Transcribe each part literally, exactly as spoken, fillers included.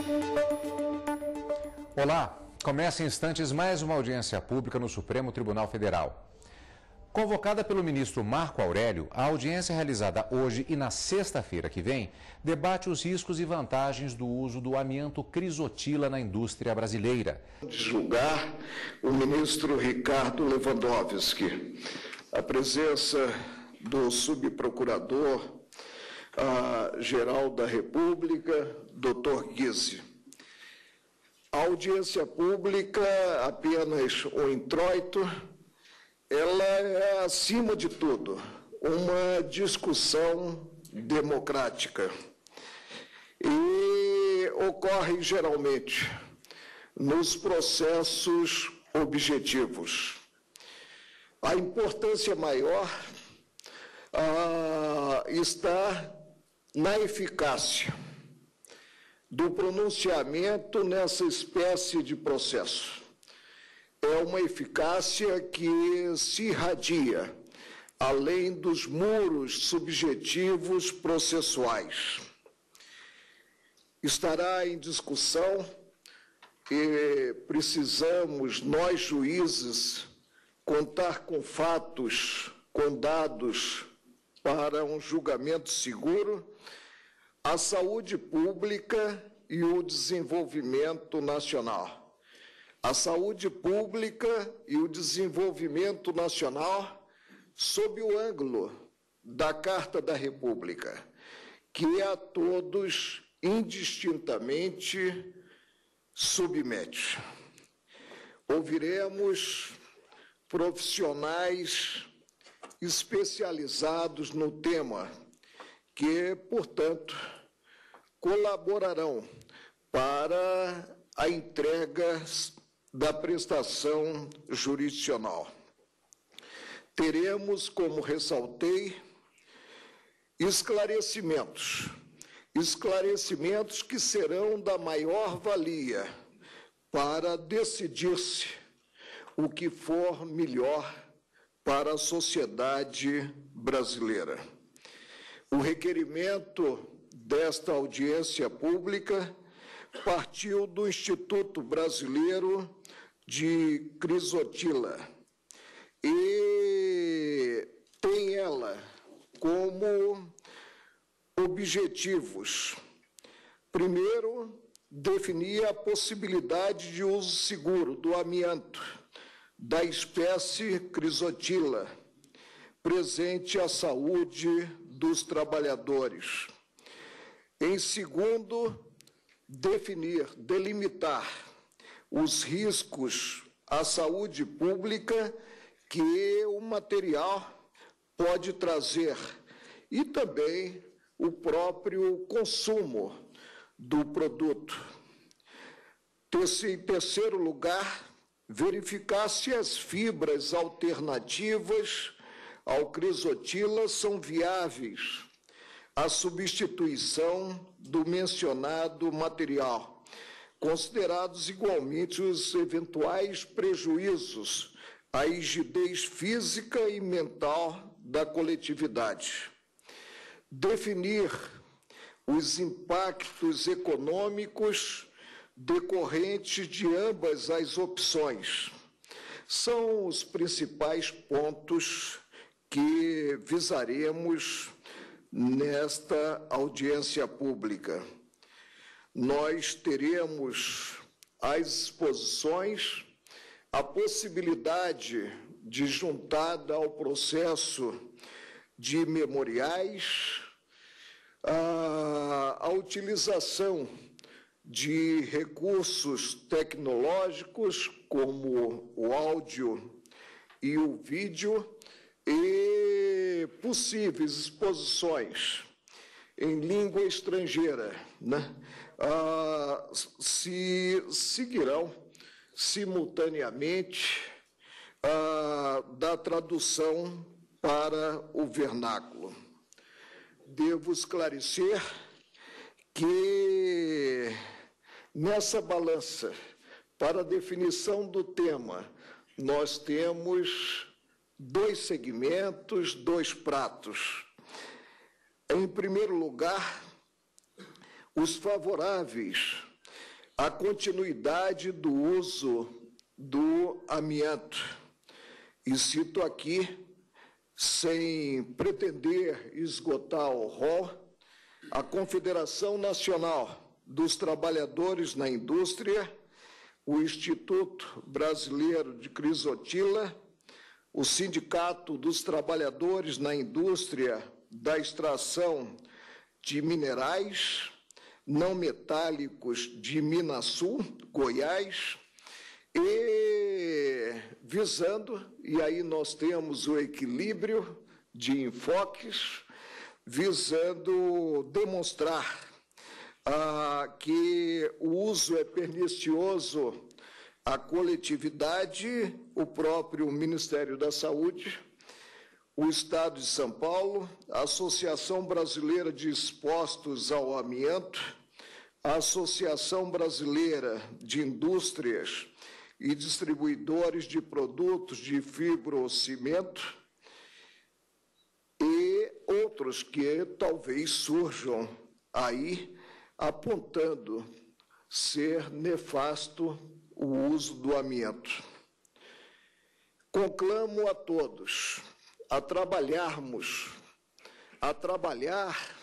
Olá, começa em instantes mais uma audiência pública no Supremo Tribunal Federal. Convocada pelo ministro Marco Aurélio, a audiência realizada hoje e na sexta-feira que vem debate os riscos e vantagens do uso do amianto crisotila na indústria brasileira. Julgar o ministro Ricardo Lewandowski, a presença do subprocurador-geral da República, doutor Guise. A audiência pública, apenas um introito, ela é, acima de tudo, uma discussão democrática e ocorre geralmente nos processos objetivos. A importância maior ah, está na eficácia do pronunciamento nessa espécie de processo. É uma eficácia que se irradia além dos muros subjetivos processuais. Estará em discussão e precisamos, nós juízes, contar com fatos, com dados para um julgamento seguro, a saúde pública e o desenvolvimento nacional. A saúde pública e o desenvolvimento nacional sob o ângulo da Carta da República, que a todos indistintamente submete. Ouviremos profissionais especializados no tema, que, portanto, colaborarão para a entrega da prestação jurisdicional. Teremos, como ressaltei, esclarecimentos, esclarecimentos que serão da maior valia para decidir-se o que for melhor para a sociedade brasileira. O requerimento desta audiência pública partiu do Instituto Brasileiro de Crisotila e tem ela como objetivos, primeiro, definir a possibilidade de uso seguro do amianto da espécie Crisotila, presente à saúde dos trabalhadores. Em segundo, definir, delimitar os riscos à saúde pública que o material pode trazer e também o próprio consumo do produto. Em terceiro lugar, verificar se as fibras alternativas ao crisotila são viáveis à substituição do mencionado material, considerados igualmente os eventuais prejuízos à rigidez física e mental da coletividade. Definir os impactos econômicos decorrentes de ambas as opções são os principais pontos que visaremos nesta audiência pública. Nós teremos as exposições, a possibilidade de juntada ao processo de memoriais, a, a utilização de recursos tecnológicos como o áudio e o vídeo e possíveis exposições em língua estrangeira, né? Ah, se seguirão simultaneamente ah, da tradução para o vernáculo. Devo esclarecer que nessa balança para a definição do tema nós temos dois segmentos, dois pratos. Em primeiro lugar, os favoráveis a continuidade do uso do amianto. E cito aqui, sem pretender esgotar o rol, a Confederação Nacional dos Trabalhadores na Indústria, o Instituto Brasileiro de Crisotila, o Sindicato dos Trabalhadores na Indústria da Extração de Minerais Não Metálicos de Minasul, Goiás, e visando, e aí nós temos o equilíbrio de enfoques, visando demonstrar ah, que o uso é pernicioso à coletividade, o próprio Ministério da Saúde, o Estado de São Paulo, a Associação Brasileira de Expostos ao Amianto, a Associação Brasileira de Indústrias e Distribuidores de Produtos de Fibrocimento e outros que talvez surjam aí apontando ser nefasto o uso do amianto. Conclamo a todos a trabalharmos, a trabalhar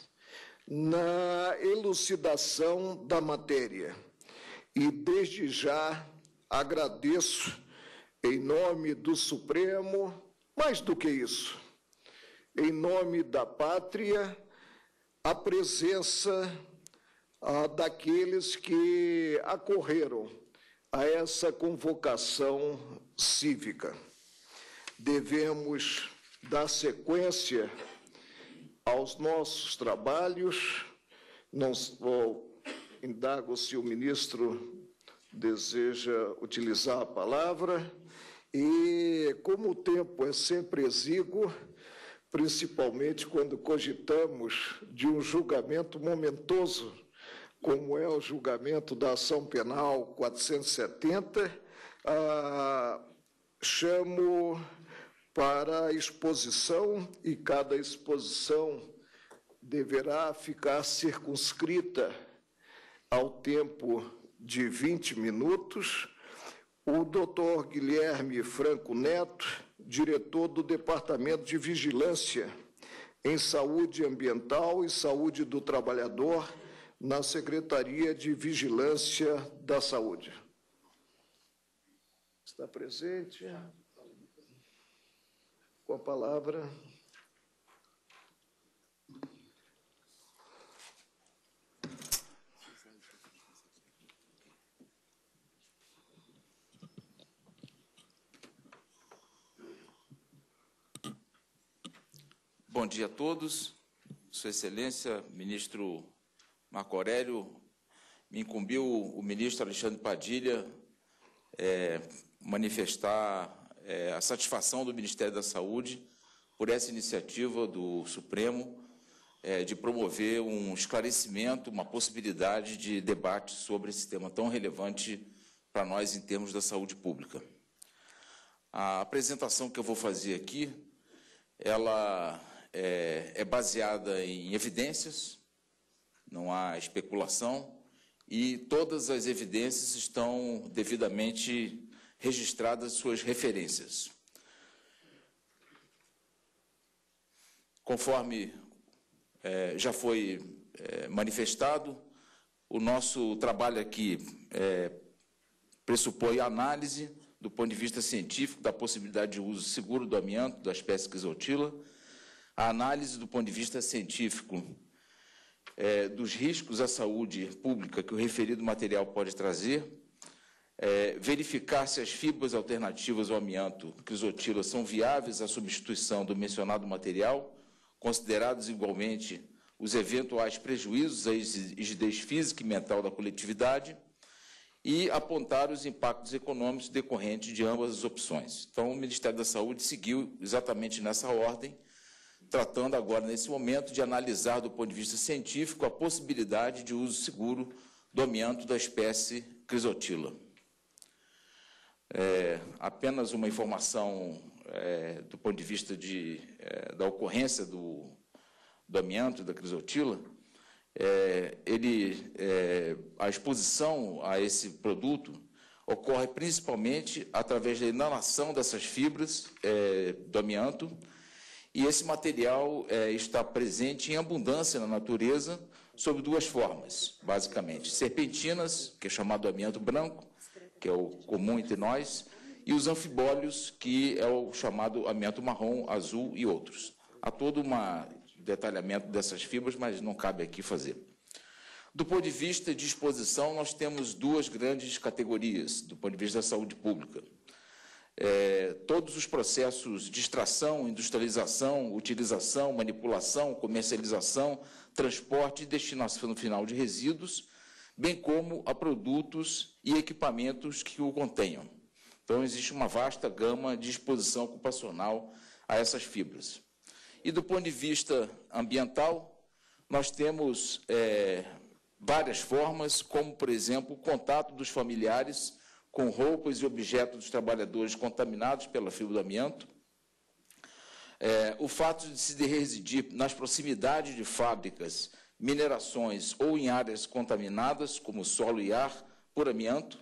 na elucidação da matéria. E, desde já, agradeço, em nome do Supremo, mais do que isso, em nome da pátria, a presença ah, daqueles que acorreram a essa convocação cívica. Devemos dar sequência aos nossos trabalhos. Não vou, indago se o ministro deseja utilizar a palavra. E, como o tempo é sempre exíguo, principalmente quando cogitamos de um julgamento momentoso, como é o julgamento da ação penal quatrocentos e setenta, ah, chamo para a exposição, e cada exposição deverá ficar circunscrita ao tempo de vinte minutos, o doutor Guilherme Franco Neto, diretor do Departamento de Vigilância em Saúde Ambiental e Saúde do Trabalhador, na Secretaria de Vigilância da Saúde. Está presente? Com a palavra. Bom dia a todos. Sua Excelência, ministro Marco Aurélio, me incumbiu o ministro Alexandre Padilha é, manifestar é, a satisfação do Ministério da Saúde por essa iniciativa do Supremo é, de promover um esclarecimento, uma possibilidade de debate sobre esse tema tão relevante para nós em termos da saúde pública. A apresentação que eu vou fazer aqui, ela é, é baseada em evidências, não há especulação, e todas as evidências estão devidamente registradas suas referências. Conforme é, já foi é, manifestado, o nosso trabalho aqui é, pressupõe análise do ponto de vista científico da possibilidade de uso seguro do amianto, da espécie Crisotila, a análise do ponto de vista científico é, dos riscos à saúde pública que o referido material pode trazer, é, verificar se as fibras alternativas ao amianto Crisotila são viáveis à substituição do mencionado material, considerados igualmente os eventuais prejuízos à rigidez física e mental da coletividade, e apontar os impactos econômicos decorrentes de ambas as opções. Então, o Ministério da Saúde seguiu exatamente nessa ordem, tratando agora, nesse momento, de analisar do ponto de vista científico a possibilidade de uso seguro do amianto da espécie Crisotila. É, apenas uma informação é, do ponto de vista de, é, da ocorrência do, do amianto da Crisotila. é, ele, é, a exposição a esse produto ocorre principalmente através da inalação dessas fibras é, do amianto, e esse material é, está presente em abundância na natureza sob duas formas, basicamente. Serpentinas, que é chamado amianto branco, que é o comum entre nós, e os anfibólios, que é o chamado amianto marrom, azul e outros. Há todo um detalhamento dessas fibras, mas não cabe aqui fazer. Do ponto de vista de exposição, nós temos duas grandes categorias, do ponto de vista da saúde pública. É, todos os processos de extração, industrialização, utilização, manipulação, comercialização, transporte e destinação final de resíduos, bem como a produtos e equipamentos que o contenham. Então, existe uma vasta gama de exposição ocupacional a essas fibras. E do ponto de vista ambiental, nós temos é, várias formas, como, por exemplo, o contato dos familiares com roupas e objetos dos trabalhadores contaminados pela fibra do amianto, é, o fato de se residir nas proximidades de fábricas, minerações ou em áreas contaminadas, como solo e ar, por amianto,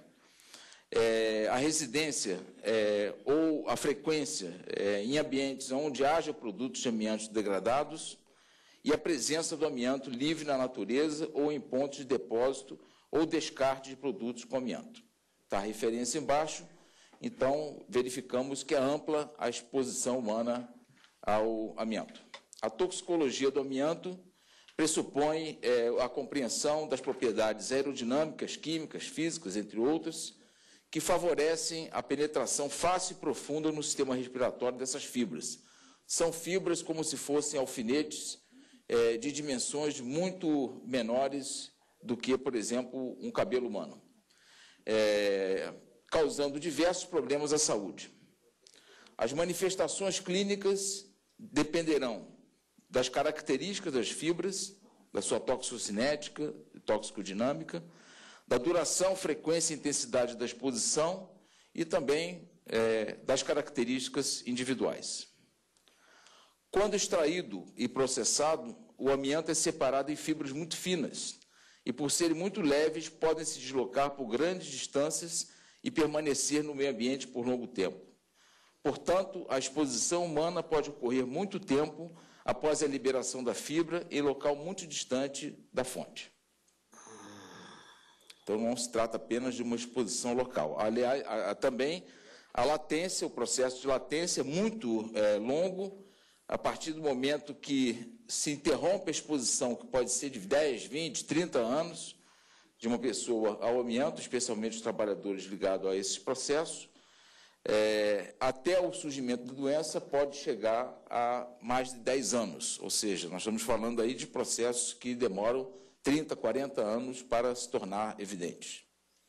é, a residência é, ou a frequência é, em ambientes onde haja produtos de amianto degradados e a presença do amianto livre na natureza ou em pontos de depósito ou descarte de produtos com amianto. Está a referência embaixo, então verificamos que é ampla a exposição humana ao amianto. A toxicologia do amianto pressupõe é, a compreensão das propriedades aerodinâmicas, químicas, físicas, entre outras, que favorecem a penetração fácil e profunda no sistema respiratório dessas fibras. São fibras como se fossem alfinetes é, de dimensões muito menores do que, por exemplo, um cabelo humano, é, causando diversos problemas à saúde. As manifestações clínicas dependerão das características das fibras, da sua toxicinética, toxicodinâmica, da duração, frequência e intensidade da exposição e também é, das características individuais. Quando extraído e processado, o amianto é separado em fibras muito finas e, por serem muito leves, podem se deslocar por grandes distâncias e permanecer no meio ambiente por longo tempo. Portanto, a exposição humana pode ocorrer muito tempo após a liberação da fibra em local muito distante da fonte. Então, não se trata apenas de uma exposição local. Aliás, a, a, também a latência, o processo de latência é muito é, longo, a partir do momento que se interrompe a exposição, que pode ser de dez, vinte, trinta anos, de uma pessoa ao amianto, especialmente os trabalhadores ligados a esse processo, é, até o surgimento da doença pode chegar a mais de dez anos, ou seja, nós estamos falando aí de processos que demoram trinta, quarenta anos para se tornar evidentes.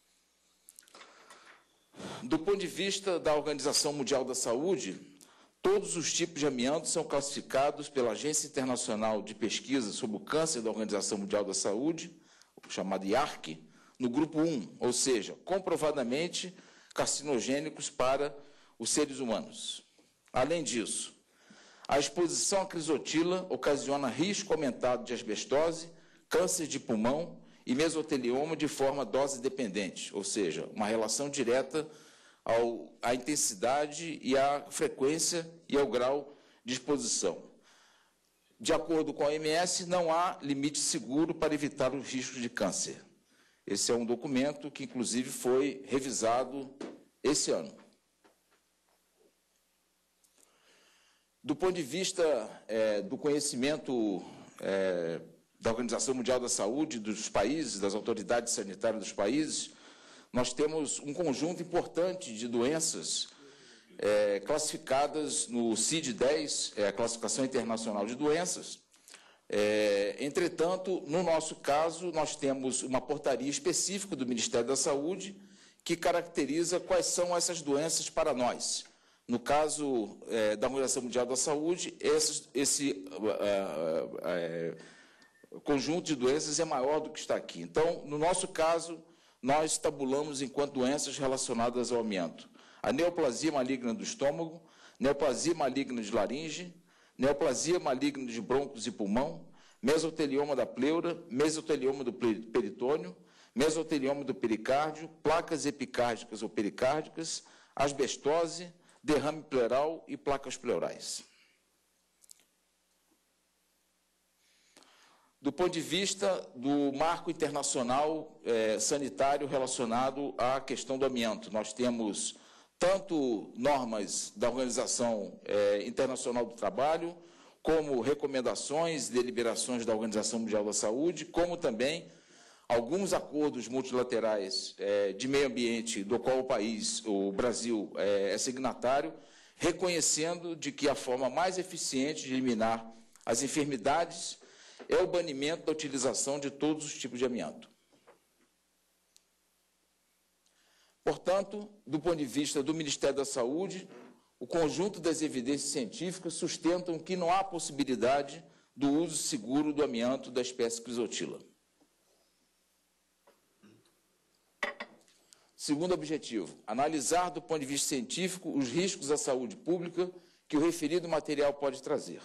Do ponto de vista da Organização Mundial da Saúde, todos os tipos de amianto são classificados pela Agência Internacional de Pesquisa sobre o Câncer da Organização Mundial da Saúde, chamado I A R C, no grupo um, ou seja, comprovadamente carcinogênicos para os seres humanos. Além disso, a exposição à crisotila ocasiona risco aumentado de asbestose, câncer de pulmão e mesotelioma de forma dose-dependente, ou seja, uma relação direta ao, à intensidade e à frequência e ao grau de exposição. De acordo com a O M S, não há limite seguro para evitar os riscos de câncer. Esse é um documento que, inclusive, foi revisado esse ano. Do ponto de vista é, do conhecimento é, da Organização Mundial da Saúde, dos países, das autoridades sanitárias dos países, nós temos um conjunto importante de doenças é, classificadas no C I D dez, é a Classificação Internacional de Doenças. É, entretanto, no nosso caso, nós temos uma portaria específica do Ministério da Saúde que caracteriza quais são essas doenças para nós. No caso é, da Organização Mundial da Saúde, esse, esse uh, uh, uh, conjunto de doenças é maior do que está aqui. Então, no nosso caso, nós tabulamos enquanto doenças relacionadas ao amianto a neoplasia maligna do estômago, neoplasia maligna de laringe, neoplasia maligna de brônquios e pulmão, mesotelioma da pleura, mesotelioma do peritônio, mesotelioma do pericárdio, placas epicárdicas ou pericárdicas, asbestose, derrame pleural e placas pleurais. Do ponto de vista do marco internacional eh, sanitário relacionado à questão do amianto, nós temos tanto normas da Organização eh, Internacional do Trabalho, como recomendações e deliberações da Organização Mundial da Saúde, como também alguns acordos multilaterais eh, de meio ambiente, do qual o país, o Brasil, eh, é signatário, reconhecendo de que a forma mais eficiente de eliminar as enfermidades é o banimento da utilização de todos os tipos de amianto. Portanto, do ponto de vista do Ministério da Saúde, o conjunto das evidências científicas sustentam que não há possibilidade do uso seguro do amianto da espécie Chrysotila. Segundo objetivo, analisar do ponto de vista científico os riscos à saúde pública que o referido material pode trazer.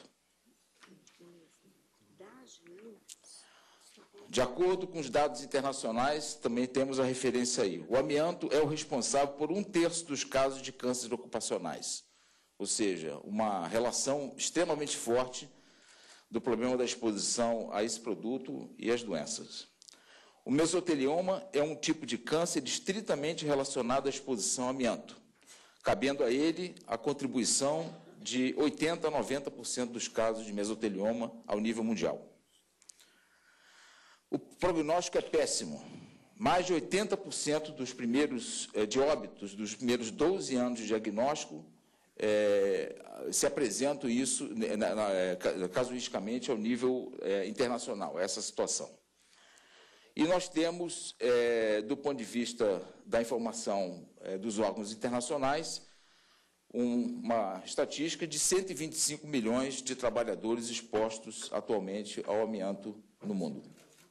De acordo com os dados internacionais, também temos a referência aí. O amianto é o responsável por um terço dos casos de cânceres ocupacionais, ou seja, uma relação extremamente forte do problema da exposição a esse produto e as doenças. O mesotelioma é um tipo de câncer estritamente relacionado à exposição ao amianto, cabendo a ele a contribuição de oitenta a noventa por cento dos casos de mesotelioma ao nível mundial. O prognóstico é péssimo. Mais de oitenta por cento dos primeiros eh, de óbitos dos primeiros doze anos de diagnóstico eh, se apresentam isso na, na, casuisticamente ao nível eh, internacional, essa situação. E nós temos, eh, do ponto de vista da informação eh, dos órgãos internacionais, um, uma estatística de cento e vinte e cinco milhões de trabalhadores expostos atualmente ao amianto no mundo.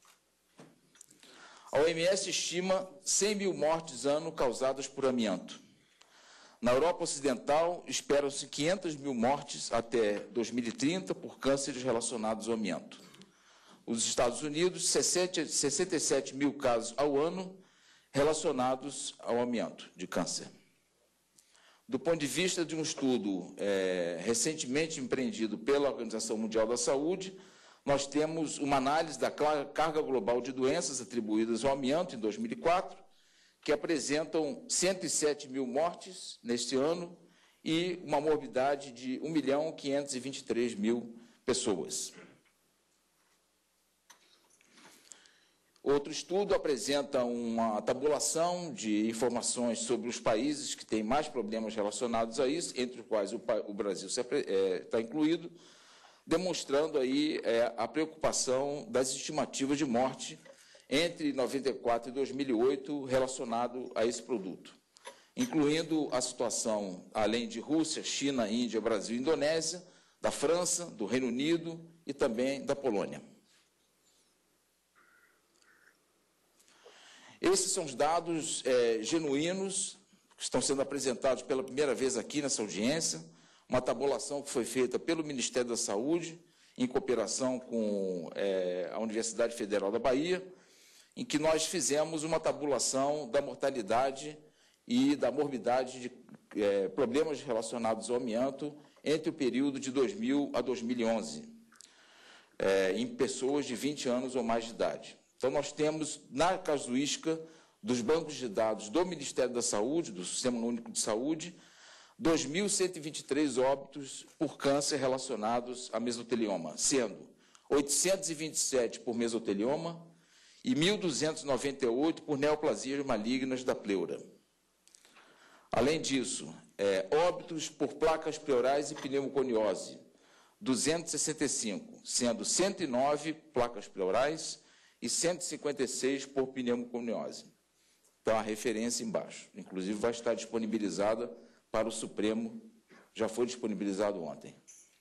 A O M S estima cem mil mortes ano causadas por amianto. Na Europa Ocidental, esperam-se quinhentas mil mortes até dois mil e trinta por cânceres relacionados ao amianto. Os Estados Unidos, sessenta e sete mil casos ao ano relacionados ao amianto de câncer. Do ponto de vista de um estudo é, recentemente empreendido pela Organização Mundial da Saúde, nós temos uma análise da carga global de doenças atribuídas ao amianto em dois mil e quatro, que apresentam cento e sete mil mortes neste ano e uma morbidade de um milhão quinhentos e vinte e três mil pessoas. Outro estudo apresenta uma tabulação de informações sobre os países que têm mais problemas relacionados a isso, entre os quais o, o Brasil está é, incluído, demonstrando aí é, a preocupação das estimativas de morte entre noventa e quatro e dois mil e oito relacionado a esse produto, incluindo a situação, além de Rússia, China, Índia, Brasil e Indonésia, da França, do Reino Unido e também da Polônia. Esses são os dados é, genuínos que estão sendo apresentados pela primeira vez aqui nessa audiência, uma tabulação que foi feita pelo Ministério da Saúde, em cooperação com é, a Universidade Federal da Bahia, em que nós fizemos uma tabulação da mortalidade e da morbidade de é, problemas relacionados ao amianto entre o período de dois mil a dois mil e onze, é, em pessoas de vinte anos ou mais de idade. Então, nós temos, na casuística dos bancos de dados do Ministério da Saúde, do Sistema Único de Saúde, dois mil cento e vinte e três óbitos por câncer relacionados a mesotelioma, sendo oitocentos e vinte e sete por mesotelioma e mil duzentos e noventa e oito por neoplasias malignas da pleura. Além disso, é, óbitos por placas pleurais e pneumoconiose, duzentos e sessenta e cinco, sendo cento e nove placas pleurais e cento e cinquenta e seis por pneumoconiose. Então, a referência embaixo. Inclusive, vai estar disponibilizada para o Supremo, já foi disponibilizado ontem.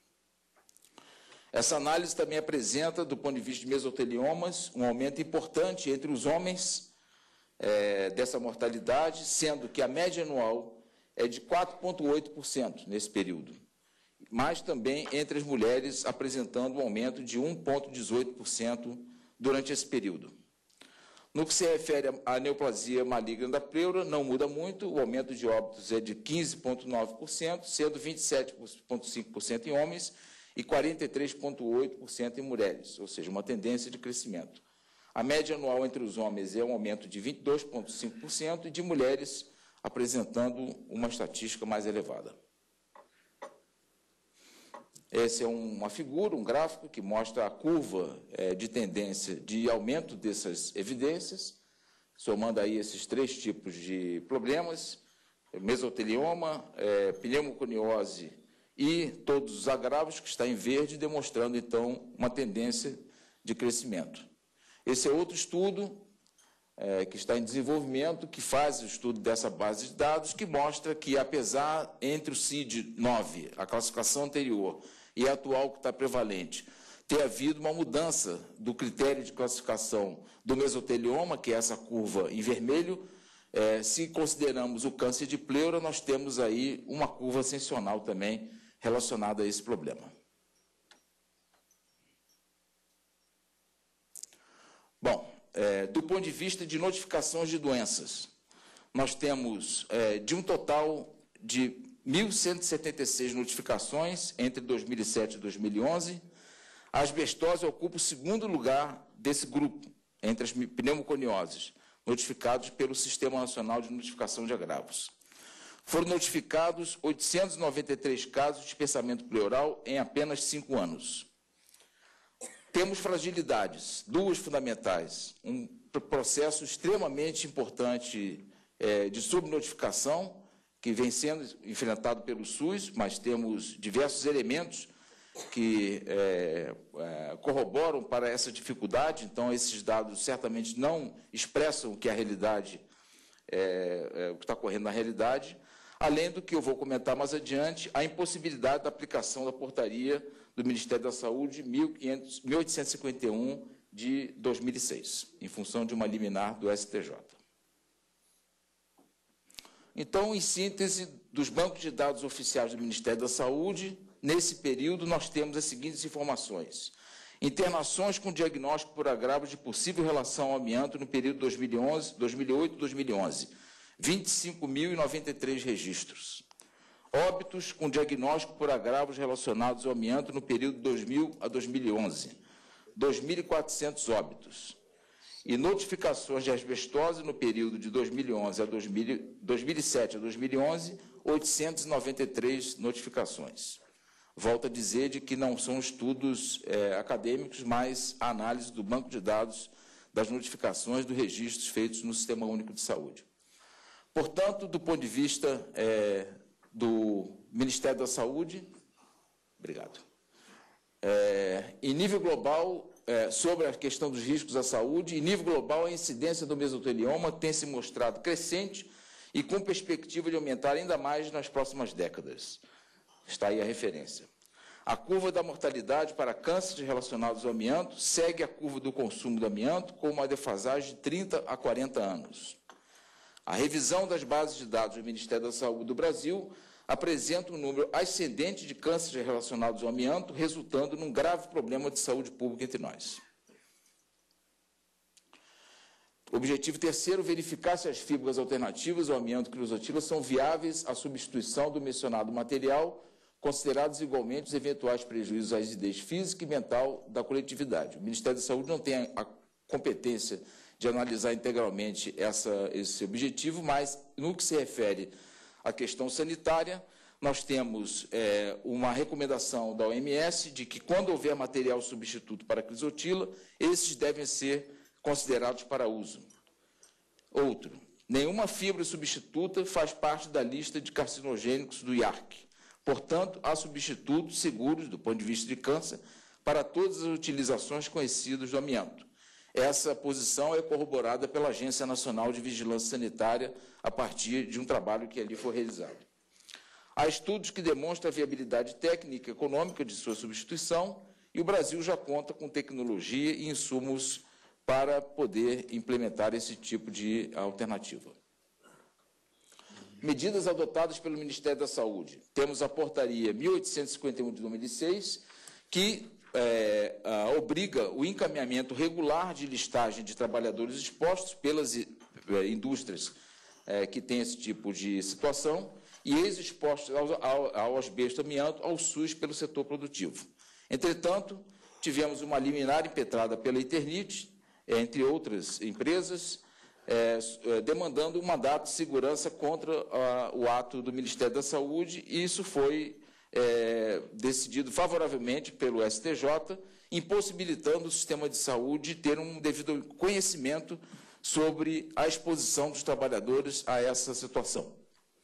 Essa análise também apresenta, do ponto de vista de mesoteliomas, um aumento importante entre os homens é, dessa mortalidade, sendo que a média anual é de quatro vírgula oito por cento nesse período, mas também entre as mulheres, apresentando um aumento de um vírgula dezoito por cento durante esse período. No que se refere à neoplasia maligna da pleura, não muda muito, o aumento de óbitos é de quinze vírgula nove por cento, sendo vinte e sete vírgula cinco por cento em homens e quarenta e três vírgula oito por cento em mulheres, ou seja, uma tendência de crescimento. A média anual entre os homens é um aumento de vinte e dois vírgula cinco por cento e de mulheres apresentando uma estatística mais elevada. Essa é uma figura, um gráfico, que mostra a curva é, de tendência de aumento dessas evidências, somando aí esses três tipos de problemas, mesotelioma, é, pneumoconiose e todos os agravos, que está em verde, demonstrando, então, uma tendência de crescimento. Esse é outro estudo é, que está em desenvolvimento, que faz o estudo dessa base de dados, que mostra que, apesar, entre o C I D nove, a classificação anterior, e a atual que está prevalente, ter havido uma mudança do critério de classificação do mesotelioma, que é essa curva em vermelho. É, se consideramos o câncer de pleura, nós temos aí uma curva ascensional também relacionada a esse problema. Bom, é, do ponto de vista de notificações de doenças, nós temos é, de um total de mil cento e setenta e seis notificações entre dois mil e sete e dois mil e onze. A asbestose ocupa o segundo lugar desse grupo, entre as pneumoconioses, notificados pelo Sistema Nacional de Notificação de Agravos. Foram notificados oitocentos e noventa e três casos de espessamento pleural em apenas cinco anos. Temos fragilidades, duas fundamentais. Um processo extremamente importante é, de subnotificação, que vem sendo enfrentado pelo SUS, mas temos diversos elementos que é, é, corroboram para essa dificuldade. Então, esses dados certamente não expressam o que a realidade, é, é, o que está ocorrendo na realidade, além do que eu vou comentar mais adiante, a impossibilidade da aplicação da portaria do Ministério da Saúde mil oitocentos e cinquenta e um de dois mil e seis, em função de uma liminar do S T J. Então, em síntese, dos bancos de dados oficiais do Ministério da Saúde, nesse período nós temos as seguintes informações. Internações com diagnóstico por agravos de possível relação ao amianto no período dois mil e onze, dois mil e oito e dois mil e onze, vinte e cinco mil e noventa e três registros. Óbitos com diagnóstico por agravos relacionados ao amianto no período dois mil a dois mil e onze, dois mil e quatrocentos óbitos. E notificações de asbestose no período de dois mil e onze a dois mil, dois mil e sete a dois mil e onze, oitocentas e noventa e três notificações. Volto a dizer de que não são estudos é, acadêmicos, mas a análise do banco de dados das notificações dos registros feitos no Sistema Único de Saúde. Portanto, do ponto de vista é, do Ministério da Saúde, obrigado. É, em nível global, é, sobre a questão dos riscos à saúde, em nível global, a incidência do mesotelioma tem se mostrado crescente e com perspectiva de aumentar ainda mais nas próximas décadas. Está aí a referência. A curva da mortalidade para cânceres relacionados ao amianto segue a curva do consumo do amianto com uma defasagem de trinta a quarenta anos. A revisão das bases de dados do Ministério da Saúde do Brasil apresenta um número ascendente de cânceres relacionados ao amianto, resultando num grave problema de saúde pública entre nós. Objetivo terceiro, verificar se as fibras alternativas ao amianto crisotila são viáveis à substituição do mencionado material, considerados igualmente os eventuais prejuízos à rigidez física e mental da coletividade. O Ministério da Saúde não tem a competência de analisar integralmente essa, esse objetivo, mas, no que se refere à questão sanitária, nós temos é, uma recomendação da O M S de que, quando houver material substituto para a crisotila, esses devem ser considerados para uso. Outro, nenhuma fibra substituta faz parte da lista de carcinogênicos do I A R C. Portanto, há substitutos seguros, do ponto de vista de câncer, para todas as utilizações conhecidas do amianto. Essa posição é corroborada pela Agência Nacional de Vigilância Sanitária a partir de um trabalho que ali foi realizado. Há estudos que demonstram a viabilidade técnica e econômica de sua substituição e o Brasil já conta com tecnologia e insumos para poder implementar esse tipo de alternativa. medidas adotadas pelo Ministério da Saúde. Temos a portaria mil oitocentos e cinquenta e um de dois mil e seis, que é, a, obriga o encaminhamento regular de listagem de trabalhadores expostos pelas é, indústrias é, que têm esse tipo de situação e ex-expostos ao, ao, ao asbesto amianto ao SUS pelo setor produtivo. Entretanto, tivemos uma liminar impetrada pela Eternit, entre outras empresas, é, demandando um mandato de segurança contra a, o ato do Ministério da Saúde, e isso foi é, decidido favoravelmente pelo S T J, impossibilitando o sistema de saúde ter um devido conhecimento sobre a exposição dos trabalhadores a essa situação.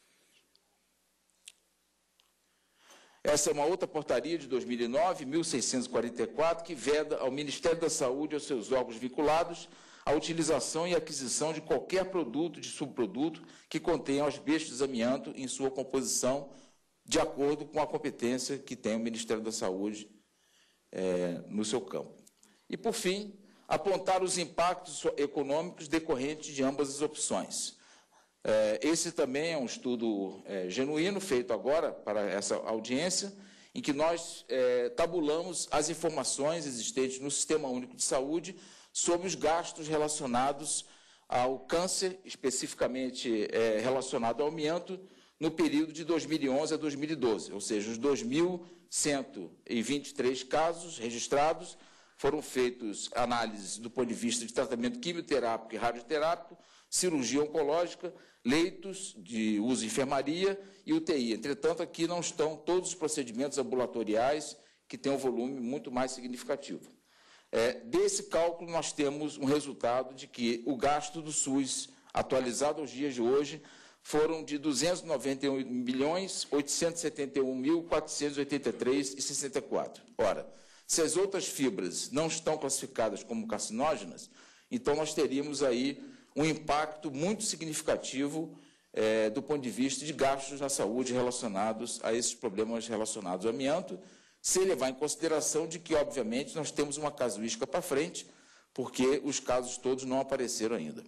Essa é uma outra portaria de dois mil e nove, mil seiscentos e quarenta e quatro, que veda ao Ministério da Saúde e aos seus órgãos vinculados a utilização e aquisição de qualquer produto de subproduto que contenha asbesto de amianto em sua composição, de acordo com a competência que tem o Ministério da Saúde é, no seu campo. E, por fim, apontar os impactos econômicos decorrentes de ambas as opções. Esse também é um estudo é, genuíno, feito agora para essa audiência, em que nós é, tabulamos as informações existentes no Sistema Único de Saúde sobre os gastos relacionados ao câncer, especificamente é, relacionado ao amianto, no período de dois mil e onze a dois mil e doze, ou seja, os dois mil cento e vinte e três casos registrados foram feitos análises do ponto de vista de tratamento quimioterápico e radioterápico, cirurgia oncológica, leitos de uso em enfermaria e U T I. Entretanto, aqui não estão todos os procedimentos ambulatoriais, que têm um volume muito mais significativo. É, desse cálculo, nós temos um resultado de que o gasto do SUS, atualizado aos dias de hoje, foram de duzentos e noventa e um milhões, oitocentos e setenta e um mil, quatrocentos e oitenta e três reais e sessenta e quatro centavos. Ora, se as outras fibras não estão classificadas como carcinógenas, então nós teríamos aí um impacto muito significativo é, do ponto de vista de gastos na saúde relacionados a esses problemas relacionados ao amianto, sem levar em consideração de que, obviamente, nós temos uma casuística para frente, porque os casos todos não apareceram ainda.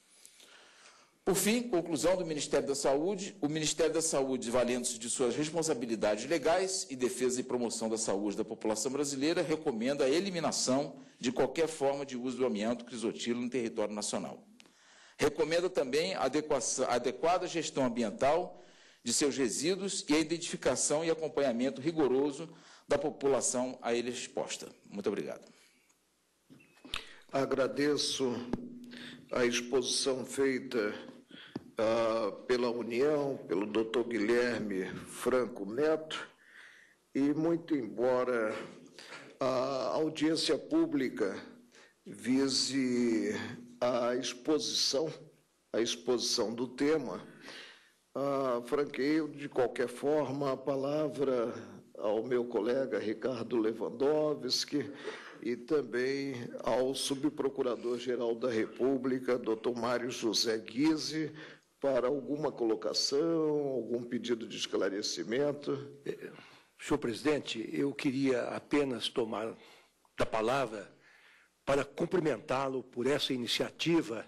Por fim, conclusão do Ministério da Saúde, o Ministério da Saúde, valendo-se de suas responsabilidades legais e defesa e promoção da saúde da população brasileira, recomenda a eliminação de qualquer forma de uso do amianto crisotilo no território nacional. Recomenda também a adequada gestão ambiental de seus resíduos e a identificação e acompanhamento rigoroso da população a ele exposta. Muito obrigado. Agradeço a exposição feita uh, pela União, pelo doutor Guilherme Franco Neto, e muito embora a audiência pública vise a exposição, a exposição do tema, uh, franqueio, de qualquer forma, a palavra ao meu colega Ricardo Lewandowski e também ao subprocurador-geral da República, doutor Mário José Guise, para alguma colocação, algum pedido de esclarecimento. Senhor presidente, eu queria apenas tomar da palavra para cumprimentá-lo por essa iniciativa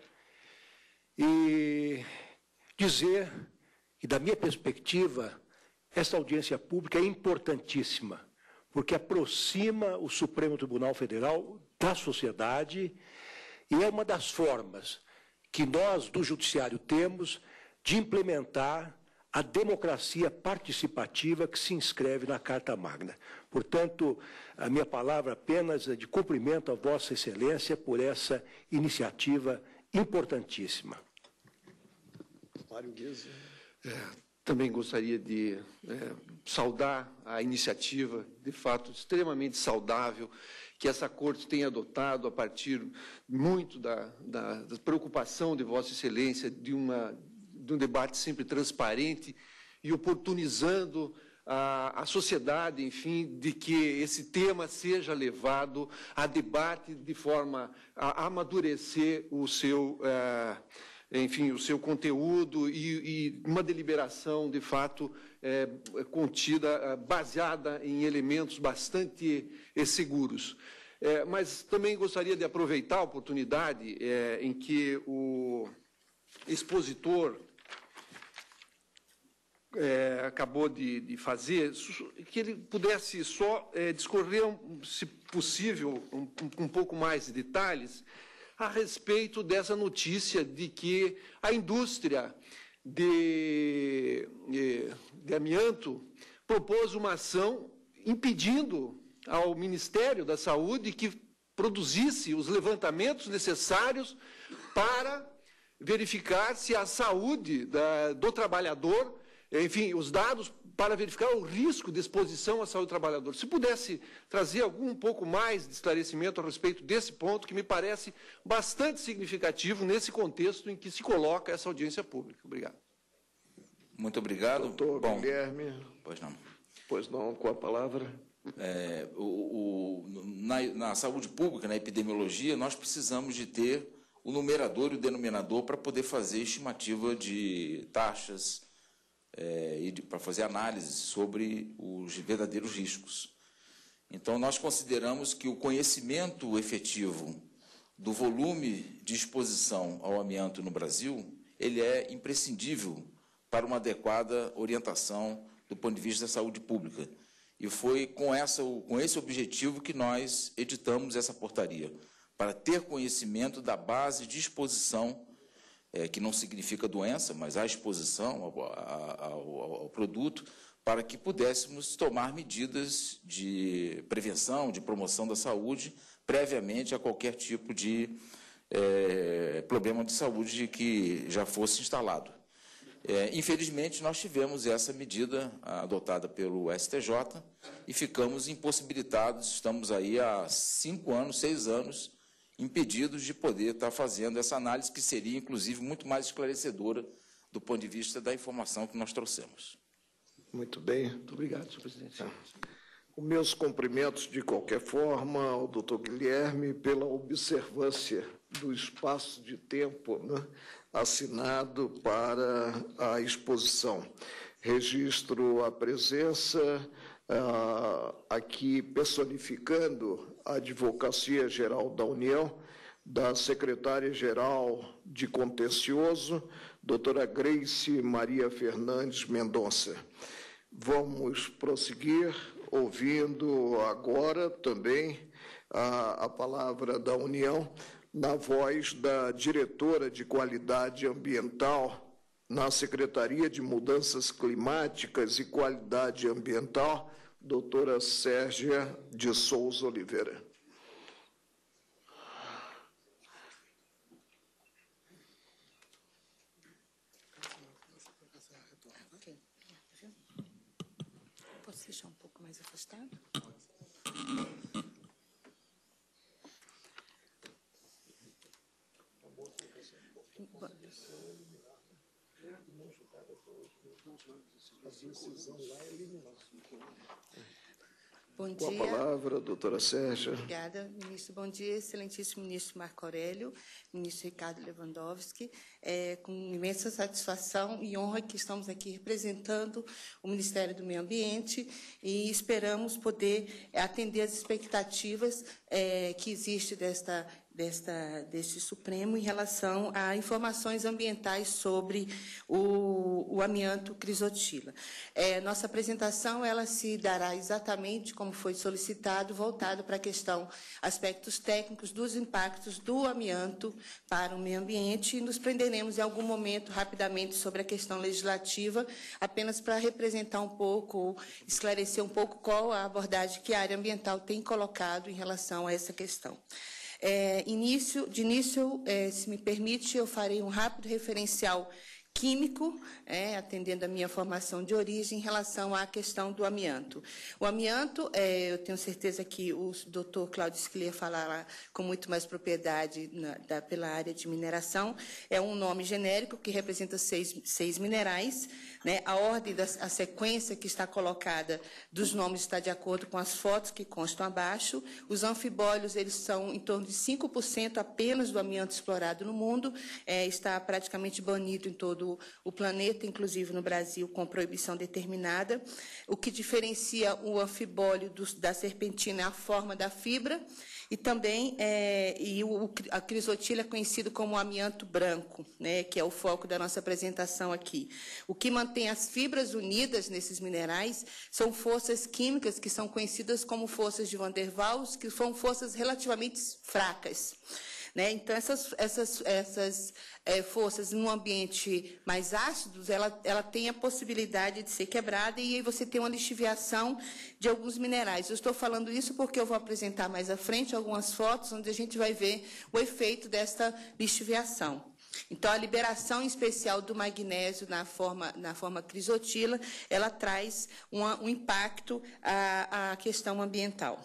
e dizer que, da minha perspectiva, essa audiência pública é importantíssima, porque aproxima o Supremo Tribunal Federal da sociedade e é uma das formas que nós, do Judiciário, temos de implementar a democracia participativa que se inscreve na Carta Magna. Portanto, a minha palavra apenas é de cumprimento a Vossa Excelência por essa iniciativa importantíssima. Mário Guise. É, também gostaria de é, saudar a iniciativa, de fato, extremamente saudável, que essa Corte tem adotado a partir muito da, da, da preocupação de Vossa Excelência, de uma... de um debate sempre transparente e oportunizando a, a sociedade, enfim, de que esse tema seja levado a debate de forma a amadurecer o seu, uh, enfim, o seu conteúdo e, e uma deliberação, de fato, é, contida, baseada em elementos bastante é, seguros. É, mas também gostaria de aproveitar a oportunidade é, em que o expositor é, acabou de, de fazer, que ele pudesse só é, discorrer, um, se possível, um, um pouco mais de detalhes a respeito dessa notícia de que a indústria de, de, de amianto propôs uma ação impedindo ao Ministério da Saúde que produzisse os levantamentos necessários para verificar se a saúde da, do trabalhador, enfim, os dados para verificar o risco de exposição à saúde do trabalhador. Se pudesse trazer algum um pouco mais de esclarecimento a respeito desse ponto, que me parece bastante significativo nesse contexto em que se coloca essa audiência pública. Obrigado. Muito obrigado. Doutor Bom, Guilherme. Pois não. Pois não, com a palavra. É, o, o, na, na saúde pública, na epidemiologia, nós precisamos de ter o numerador e o denominador para poder fazer estimativa de taxas é, e para fazer análise sobre os verdadeiros riscos. Então, nós consideramos que o conhecimento efetivo do volume de exposição ao amianto no Brasil, ele é imprescindível para uma adequada orientação do ponto de vista da saúde pública. E foi com, essa, com esse objetivo que nós editamos essa portaria, para ter conhecimento da base de exposição, é, que não significa doença, mas a exposição ao, ao, ao produto, para que pudéssemos tomar medidas de prevenção, de promoção da saúde, previamente a qualquer tipo de é, problema de saúde que já fosse instalado. É, infelizmente, nós tivemos essa medida adotada pelo S T J e ficamos impossibilitados, estamos aí há cinco anos, seis anos, impedidos de poder estar fazendo essa análise, que seria, inclusive, muito mais esclarecedora do ponto de vista da informação que nós trouxemos. Muito bem. Muito obrigado, senhor presidente. Os meus cumprimentos, de qualquer forma, ao doutor Guilherme pela observância do espaço de tempo, né, assinado para a exposição. Registro a presença, ah, aqui personificando a Advocacia Geral da União, da Secretária-Geral de Contencioso, doutora Grace Maria Fernandes Mendonça. Vamos prosseguir ouvindo agora também a, a palavra da União, na voz da diretora de Qualidade Ambiental na Secretaria de Mudanças Climáticas e Qualidade Ambiental, doutora Sérgia de Souza Oliveira. Posso deixar um pouco mais afastado? Bom dia. Com a palavra, doutora Sérgia. Obrigada, ministro. Bom dia, excelentíssimo ministro Marco Aurélio, ministro Ricardo Lewandowski. É com imensa satisfação e honra que estamos aqui representando o Ministério do Meio Ambiente e esperamos poder atender às expectativas é, que existe desta Desta, deste Supremo em relação a informações ambientais sobre o, o amianto crisotila. É, nossa apresentação ela se dará exatamente como foi solicitado, voltado para a questão, aspectos técnicos dos impactos do amianto para o meio ambiente, e nos prenderemos em algum momento rapidamente sobre a questão legislativa, apenas para representar um pouco, esclarecer um pouco qual a abordagem que a área ambiental tem colocado em relação a essa questão. É, início, de início, é, se me permite, eu farei um rápido referencial químico, é, atendendo a minha formação de origem, em relação à questão do amianto. O amianto, é, eu tenho certeza que o doutor Cláudio Sclier falará com muito mais propriedade na, da, pela área de mineração, é um nome genérico que representa seis, seis minerais, né? A ordem, da, a sequência que está colocada dos nomes está de acordo com as fotos que constam abaixo. Os anfibólios, eles são em torno de cinco por cento apenas do amianto explorado no mundo, é, está praticamente banido em todo todo o planeta, inclusive no Brasil, com proibição determinada. O que diferencia o anfibólio do, da serpentina é a forma da fibra, e também é, e o, a crisotila é conhecido como amianto branco, né, que é o foco da nossa apresentação aqui. O que mantém as fibras unidas nesses minerais são forças químicas que são conhecidas como forças de Van der Waals, que são forças relativamente fracas. Né? Então, essas, essas, essas é, forças, num ambiente mais ácido, ela, ela tem a possibilidade de ser quebrada e aí você tem uma lixiviação de alguns minerais. Eu estou falando isso porque eu vou apresentar mais à frente algumas fotos onde a gente vai ver o efeito desta lixiviação. Então, a liberação em especial do magnésio na forma, na forma crisotila, ela traz uma, um impacto à, à questão ambiental.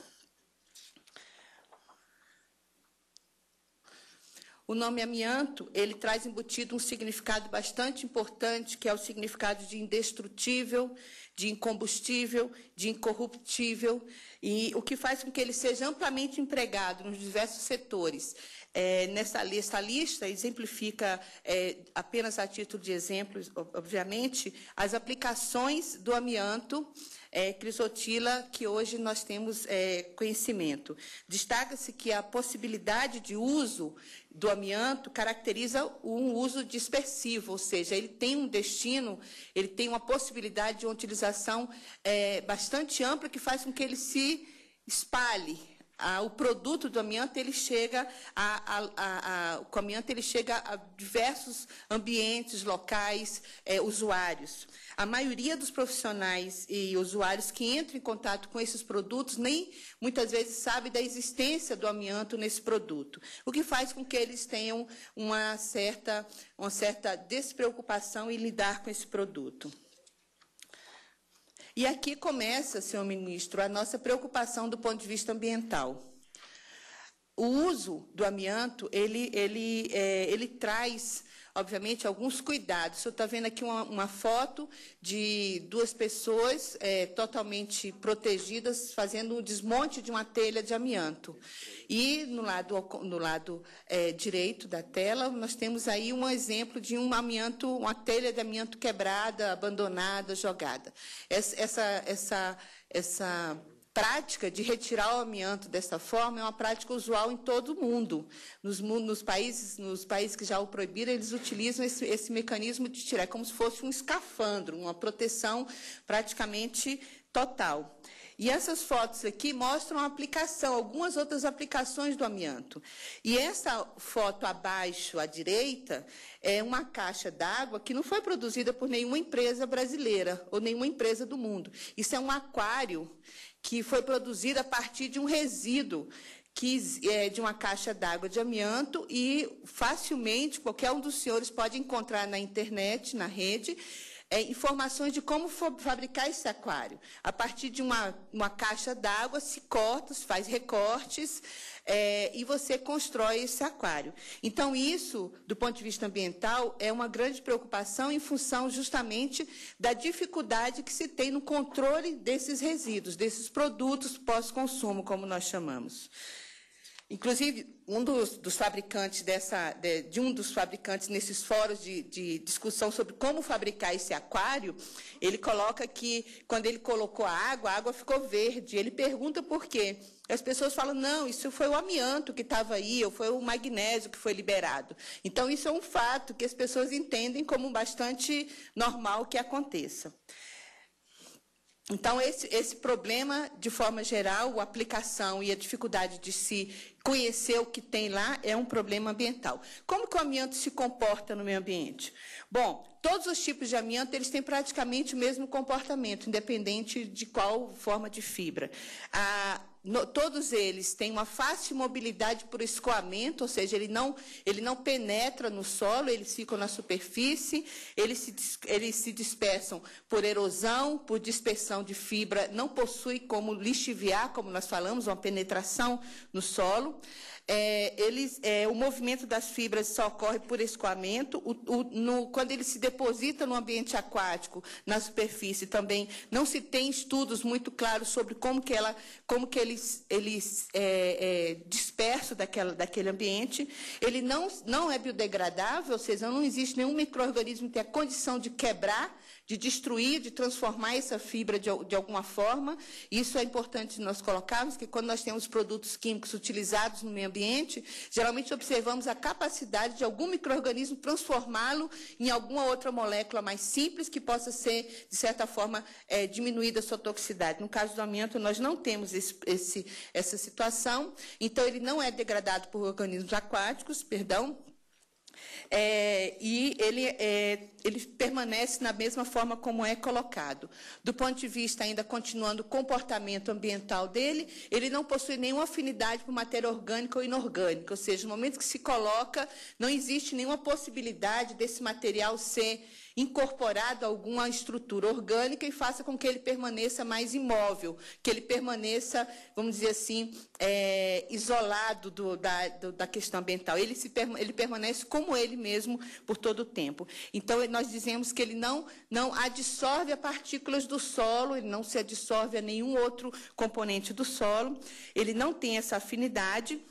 O nome amianto, ele traz embutido um significado bastante importante, que é o significado de indestrutível, de incombustível, de incorruptível, e o que faz com que ele seja amplamente empregado nos diversos setores. É, nessa lista, lista exemplifica, é, apenas a título de exemplo, obviamente, as aplicações do amianto, É, crisotila, que hoje nós temos é, conhecimento. Destaca-se que a possibilidade de uso do amianto caracteriza um uso dispersivo, ou seja, ele tem um destino, ele tem uma possibilidade de uma utilização é, bastante ampla que faz com que ele se espalhe. Ah, o produto do amianto, ele chega a, a, a, a, o amianto, ele chega a diversos ambientes, locais, é, usuários. A maioria dos profissionais e usuários que entram em contato com esses produtos nem, muitas vezes, sabe da existência do amianto nesse produto, o que faz com que eles tenham uma certa, uma certa despreocupação em lidar com esse produto. E aqui começa, senhor ministro, a nossa preocupação do ponto de vista ambiental. O uso do amianto, ele, ele, é, ele traz, obviamente, alguns cuidados. O senhor está vendo aqui uma, uma foto de duas pessoas é, totalmente protegidas, fazendo o desmonte de uma telha de amianto. E, no lado, no lado é, direito da tela, nós temos aí um exemplo de um amianto, uma telha de amianto quebrada, abandonada, jogada. Essa, essa, essa, essa prática de retirar o amianto dessa forma é uma prática usual em todo o mundo. Nos, nos, países, nos países que já o proibiram, eles utilizam esse, esse mecanismo de tirar, como se fosse um escafandro, uma proteção praticamente total. E essas fotos aqui mostram a aplicação, algumas outras aplicações do amianto. E essa foto abaixo, à direita, é uma caixa d'água que não foi produzida por nenhuma empresa brasileira ou nenhuma empresa do mundo. Isso é um aquário que foi produzido a partir de um resíduo que é de uma caixa d'água de amianto e facilmente qualquer um dos senhores pode encontrar na internet, na rede, É, informações de como fabricar esse aquário. A partir de uma, uma caixa d'água, se corta, se faz recortes, é, e você constrói esse aquário. Então, isso, do ponto de vista ambiental, é uma grande preocupação em função justamente da dificuldade que se tem no controle desses resíduos, desses produtos pós-consumo, como nós chamamos. Inclusive, um dos, dos fabricantes dessa, de, de um dos fabricantes nesses fóruns de, de discussão sobre como fabricar esse aquário, ele coloca que, quando ele colocou a água, a água ficou verde. Ele pergunta por quê. As pessoas falam, não, isso foi o amianto que estava aí, ou foi o magnésio que foi liberado. Então, isso é um fato que as pessoas entendem como bastante normal que aconteça. Então, esse, esse problema, de forma geral, a aplicação e a dificuldade de se conhecer o que tem lá é um problema ambiental. Como que o amianto se comporta no meio ambiente? Bom, todos os tipos de amianto, eles têm praticamente o mesmo comportamento, independente de qual forma de fibra. A, no, todos eles têm uma fácil mobilidade por escoamento, ou seja, ele não, ele não penetra no solo, eles ficam na superfície, eles se, eles se dispersam por erosão, por dispersão de fibra, não possui como lixiviar, como nós falamos, uma penetração no solo. É, eles, é, o movimento das fibras só ocorre por escoamento. O, o, no, quando ele se deposita no ambiente aquático, na superfície também, não se tem estudos muito claros sobre como que, ela, como que ele ele, ele é, é disperso daquela, daquele ambiente, ele não, não é biodegradável, ou seja, não existe nenhum micro-organismo que tenha condição de quebrar, de destruir, de transformar essa fibra de, de alguma forma. Isso é importante nós colocarmos, que quando nós temos produtos químicos utilizados no meio ambiente, geralmente observamos a capacidade de algum micro-organismo transformá-lo em alguma outra molécula mais simples, que possa ser, de certa forma, é, diminuída a sua toxicidade. No caso do amianto, nós não temos esse, esse, essa situação, então ele não é degradado por organismos aquáticos, perdão, É, e ele, é, ele permanece na mesma forma como é colocado. Do ponto de vista, ainda continuando o comportamento ambiental dele, ele não possui nenhuma afinidade por matéria orgânica ou inorgânica, ou seja, no momento que se coloca, não existe nenhuma possibilidade desse material ser incorporado a alguma estrutura orgânica e faça com que ele permaneça mais imóvel, que ele permaneça, vamos dizer assim, é, isolado do, da, do, da questão ambiental. Ele, se, ele permanece como ele mesmo por todo o tempo. Então, nós dizemos que ele não, não adsorve a partículas do solo, ele não se adsorve a nenhum outro componente do solo, ele não tem essa afinidade.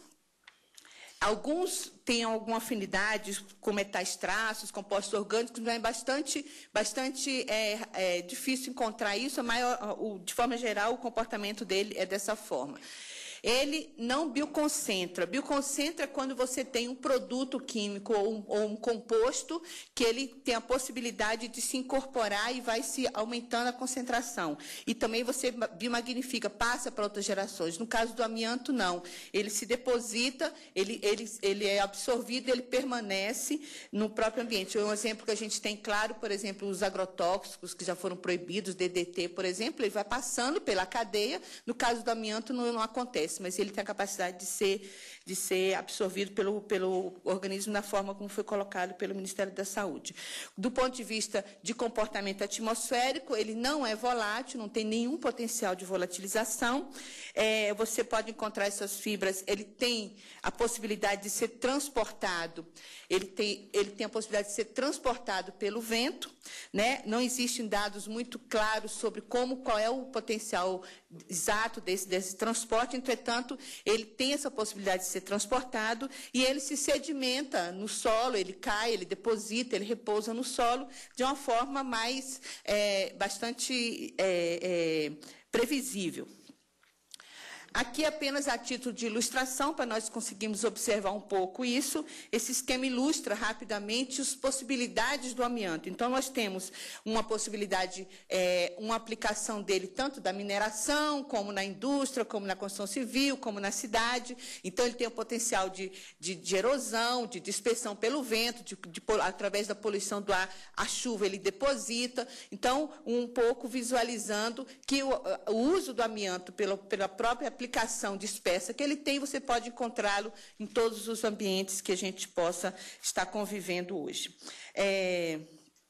Alguns têm alguma afinidade com metais traços, compostos orgânicos, mas é bastante, bastante é, é, difícil encontrar isso. A maior, o, de forma geral, o comportamento dele é dessa forma. Ele não bioconcentra. Bioconcentra é quando você tem um produto químico ou um, ou um composto que ele tem a possibilidade de se incorporar e vai se aumentando a concentração. E também você biomagnifica, passa para outras gerações. No caso do amianto, não. Ele se deposita, ele, ele, ele é absorvido, ele permanece no próprio ambiente. Um exemplo que a gente tem claro, por exemplo, os agrotóxicos que já foram proibidos, D D T, por exemplo, ele vai passando pela cadeia. No caso do amianto, não, não acontece, mas ele tem a capacidade de ser, de ser absorvido pelo, pelo organismo da forma como foi colocado pelo Ministério da Saúde. Do ponto de vista de comportamento atmosférico, ele não é volátil, não tem nenhum potencial de volatilização. É, você pode encontrar essas fibras, ele tem a possibilidade de ser transportado, ele tem, ele tem a possibilidade de ser transportado pelo vento, né? Não existem dados muito claros sobre como, qual é o potencial exato desse, desse transporte, entretanto, ele tem essa possibilidade de ser transportado e ele se sedimenta no solo, ele cai, ele deposita, ele repousa no solo de uma forma mais, é, bastante é, é, previsível. Aqui, apenas a título de ilustração, para nós conseguirmos observar um pouco isso, esse esquema ilustra rapidamente as possibilidades do amianto. Então, nós temos uma possibilidade, é, uma aplicação dele tanto da mineração, como na indústria, como na construção civil, como na cidade. Então, ele tem o potencial de, de, de erosão, de dispersão pelo vento, de, de, através da poluição do ar, a chuva ele deposita. Então, um pouco visualizando que o, o uso do amianto pela, pela própria aplicação dispersa que ele tem, você pode encontrá-lo em todos os ambientes que a gente possa estar convivendo hoje. É...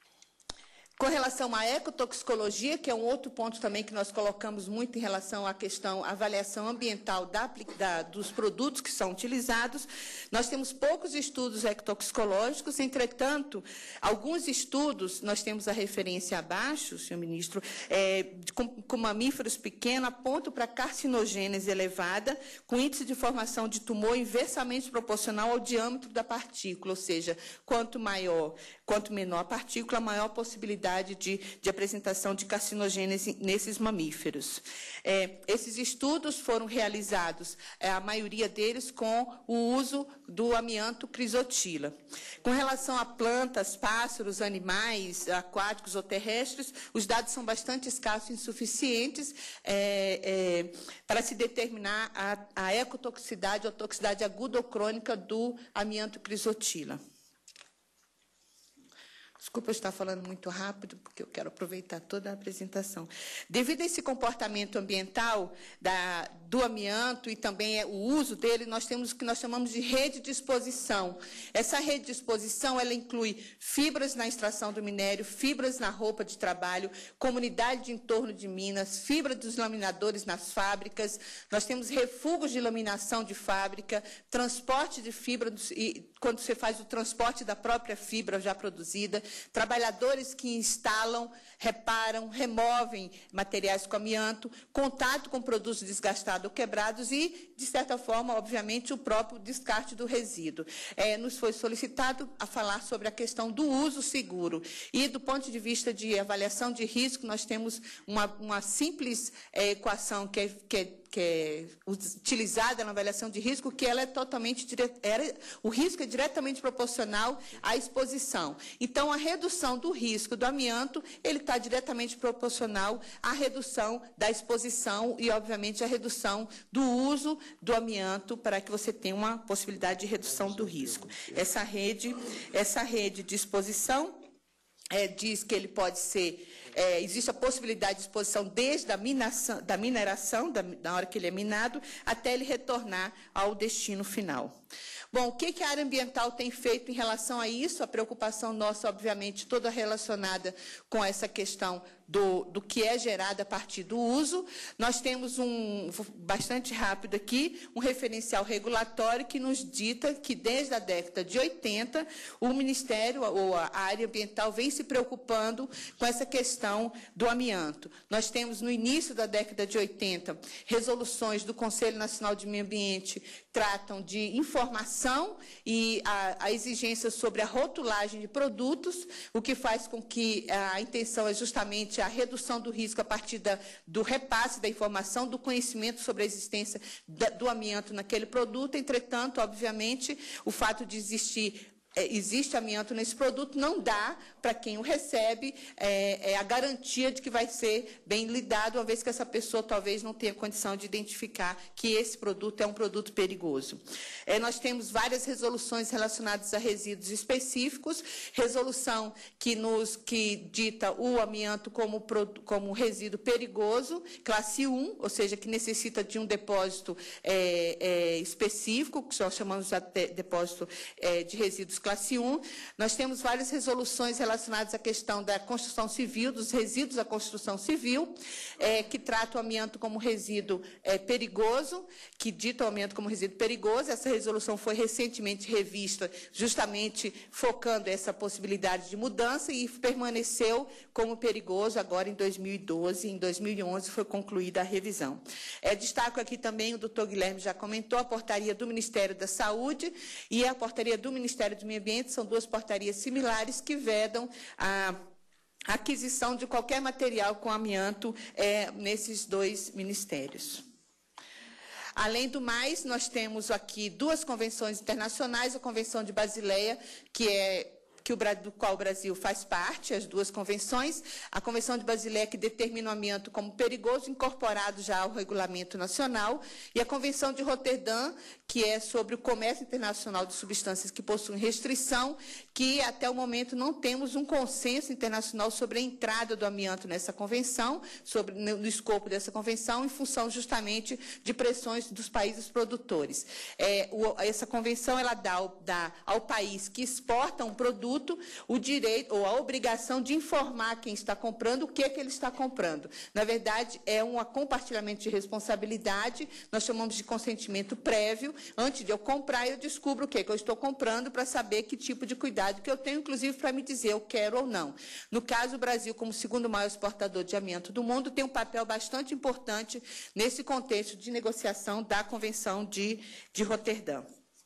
Com relação à ecotoxicologia, que é um outro ponto também que nós colocamos muito em relação à questão, à avaliação ambiental da, da, dos produtos que são utilizados, nós temos poucos estudos ecotoxicológicos, entretanto, alguns estudos, nós temos a referência abaixo, senhor ministro, é, com, com mamíferos pequenos, apontam para carcinogênese elevada, com índice de formação de tumor inversamente proporcional ao diâmetro da partícula, ou seja, quanto maior, quanto menor a partícula, maior a possibilidade De, de apresentação de carcinogênese nesses mamíferos. É, esses estudos foram realizados, é, a maioria deles, com o uso do amianto crisotila. Com relação a plantas, pássaros, animais aquáticos ou terrestres, os dados são bastante escassos e insuficientes é, é, para se determinar a, a ecotoxicidade ou toxicidade aguda ou crônica do amianto crisotila. Desculpa eu estar falando muito rápido, porque eu quero aproveitar toda a apresentação. Devido a esse comportamento ambiental da, do amianto e também o uso dele, nós temos o que nós chamamos de rede de exposição. Essa rede de exposição, ela inclui fibras na extração do minério, fibras na roupa de trabalho, comunidade de entorno de minas, fibra dos laminadores nas fábricas, nós temos refugos de laminação de fábrica, transporte de fibra, e quando você faz o transporte da própria fibra já produzida, trabalhadores que instalam, reparam, removem materiais com amianto, contato com produtos desgastados rachado ou quebrados e, de certa forma, obviamente, o próprio descarte do resíduo. É, nos foi solicitado a falar sobre a questão do uso seguro. E, do ponto de vista de avaliação de risco, nós temos uma, uma simples é, equação que é, que é que é utilizada na avaliação de risco, que ela é totalmente dire... era... o risco é diretamente proporcional à exposição. Então, a redução do risco do amianto, ele está diretamente proporcional à redução da exposição e, obviamente, à redução do uso do amianto para que você tenha uma possibilidade de redução do risco. Essa rede, essa rede de exposição É, diz que ele pode ser, é, existe a possibilidade de exposição desde a minação, da mineração, da, da hora que ele é minado, até ele retornar ao destino final. Bom, o que, que a área ambiental tem feito em relação a isso? A preocupação nossa, obviamente, toda relacionada com essa questão do, do que é gerado a partir do uso. Nós temos um, bastante rápido aqui, um referencial regulatório que nos dita que, desde a década de oitenta, o Ministério ou a área ambiental vem se preocupando com essa questão do amianto. Nós temos, no início da década de oitenta, resoluções do Conselho Nacional de Meio Ambiente tratam de informação e a, a exigência sobre a rotulagem de produtos, o que faz com que a intenção é justamente a redução do risco a partir da, do repasse da informação, do conhecimento sobre a existência da, do amianto naquele produto. Entretanto, obviamente, o fato de existir existe amianto nesse produto, não dá para quem o recebe é, é a garantia de que vai ser bem lidado, uma vez que essa pessoa talvez não tenha condição de identificar que esse produto é um produto perigoso. É, nós temos várias resoluções relacionadas a resíduos específicos, resolução que, nos, que dita o amianto como, como resíduo perigoso, classe um, ou seja, que necessita de um depósito é, é, específico, que nós chamamos de depósito é, de resíduos classe um. Nós temos várias resoluções relacionadas à questão da construção civil, dos resíduos da construção civil, é, que trata o amianto como resíduo é, perigoso, que dita o amianto como resíduo perigoso. Essa resolução foi recentemente revista, justamente focando essa possibilidade de mudança e permaneceu como perigoso agora em dois mil e doze. Em dois mil e onze foi concluída a revisão. É, destaco aqui também, o doutor Guilherme já comentou, a portaria do Ministério da Saúde e a portaria do Ministério do Meio Ambiente, são duas portarias similares que vedam a aquisição de qualquer material com amianto é, nesses dois ministérios. Além do mais, nós temos aqui duas convenções internacionais, a Convenção de Basileia, que é que o, do qual o Brasil faz parte, as duas convenções, a Convenção de Basileia, que determina o amianto como perigoso, incorporado já ao regulamento nacional, e a Convenção de Roterdã, que é sobre o comércio internacional de substâncias que possuem restrição, que até o momento não temos um consenso internacional sobre a entrada do amianto nessa convenção, sobre, no, no escopo dessa convenção, em função justamente de pressões dos países produtores. É, o, essa convenção ela dá, dá ao país que exporta um produto o direito ou a obrigação de informar quem está comprando o que é que ele está comprando. Na verdade, é um compartilhamento de responsabilidade, nós chamamos de consentimento prévio. Antes de eu comprar, eu descubro o que é que eu estou comprando para saber que tipo de cuidado que eu tenho, inclusive para me dizer eu quero ou não. No caso, o Brasil, como segundo maior exportador de amianto do mundo, tem um papel bastante importante nesse contexto de negociação da Convenção de, de Roterdã.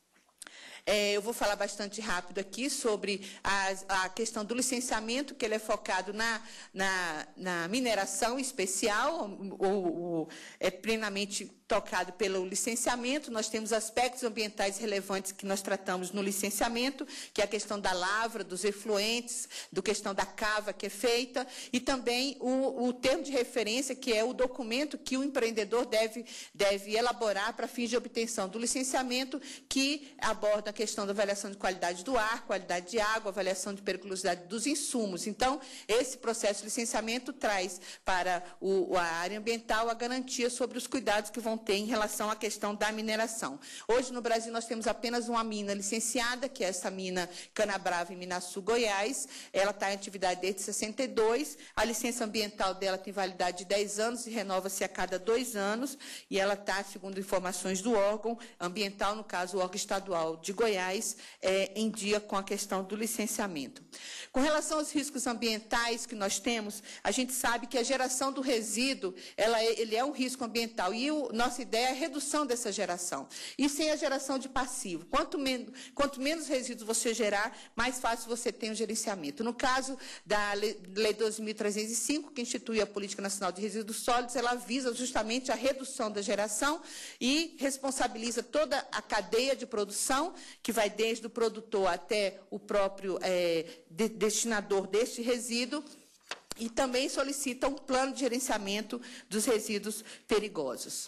É, eu vou falar bastante rápido aqui sobre a, a questão do licenciamento, que ele é focado na, na, na mineração especial, ou, ou é plenamente tocado pelo licenciamento. Nós temos aspectos ambientais relevantes que nós tratamos no licenciamento, que é a questão da lavra, dos efluentes, do questão da cava que é feita, e também o, o termo de referência, que é o documento que o empreendedor deve, deve elaborar para fins de obtenção do licenciamento, que aborda a questão da avaliação de qualidade do ar, qualidade de água, avaliação de periculosidade dos insumos. Então, esse processo de licenciamento traz para o, a área ambiental a garantia sobre os cuidados que vão ter em relação à questão da mineração. Hoje, no Brasil, nós temos apenas uma mina licenciada, que é essa mina Canabrava, em Minaçu, Goiás. Ela está em atividade desde sessenta e dois. A licença ambiental dela tem validade de dez anos e renova-se a cada dois anos. E ela está, segundo informações do órgão ambiental, no caso, o órgão estadual de Goiás, é, em dia com a questão do licenciamento. Com relação aos riscos ambientais que nós temos, a gente sabe que a geração do resíduo, ela é, ele é um risco ambiental. E o, nossa ideia é a redução dessa geração. E sem a geração de passivo. Quanto, men quanto menos resíduos você gerar, mais fácil você tem o gerenciamento. No caso da Lei doze mil trezentos e cinco, que institui a Política Nacional de Resíduos Sólidos, ela visa justamente a redução da geração e responsabiliza toda a cadeia de produção, que vai desde o produtor até o próprio é, de, destinador deste resíduo, e também solicita um plano de gerenciamento dos resíduos perigosos.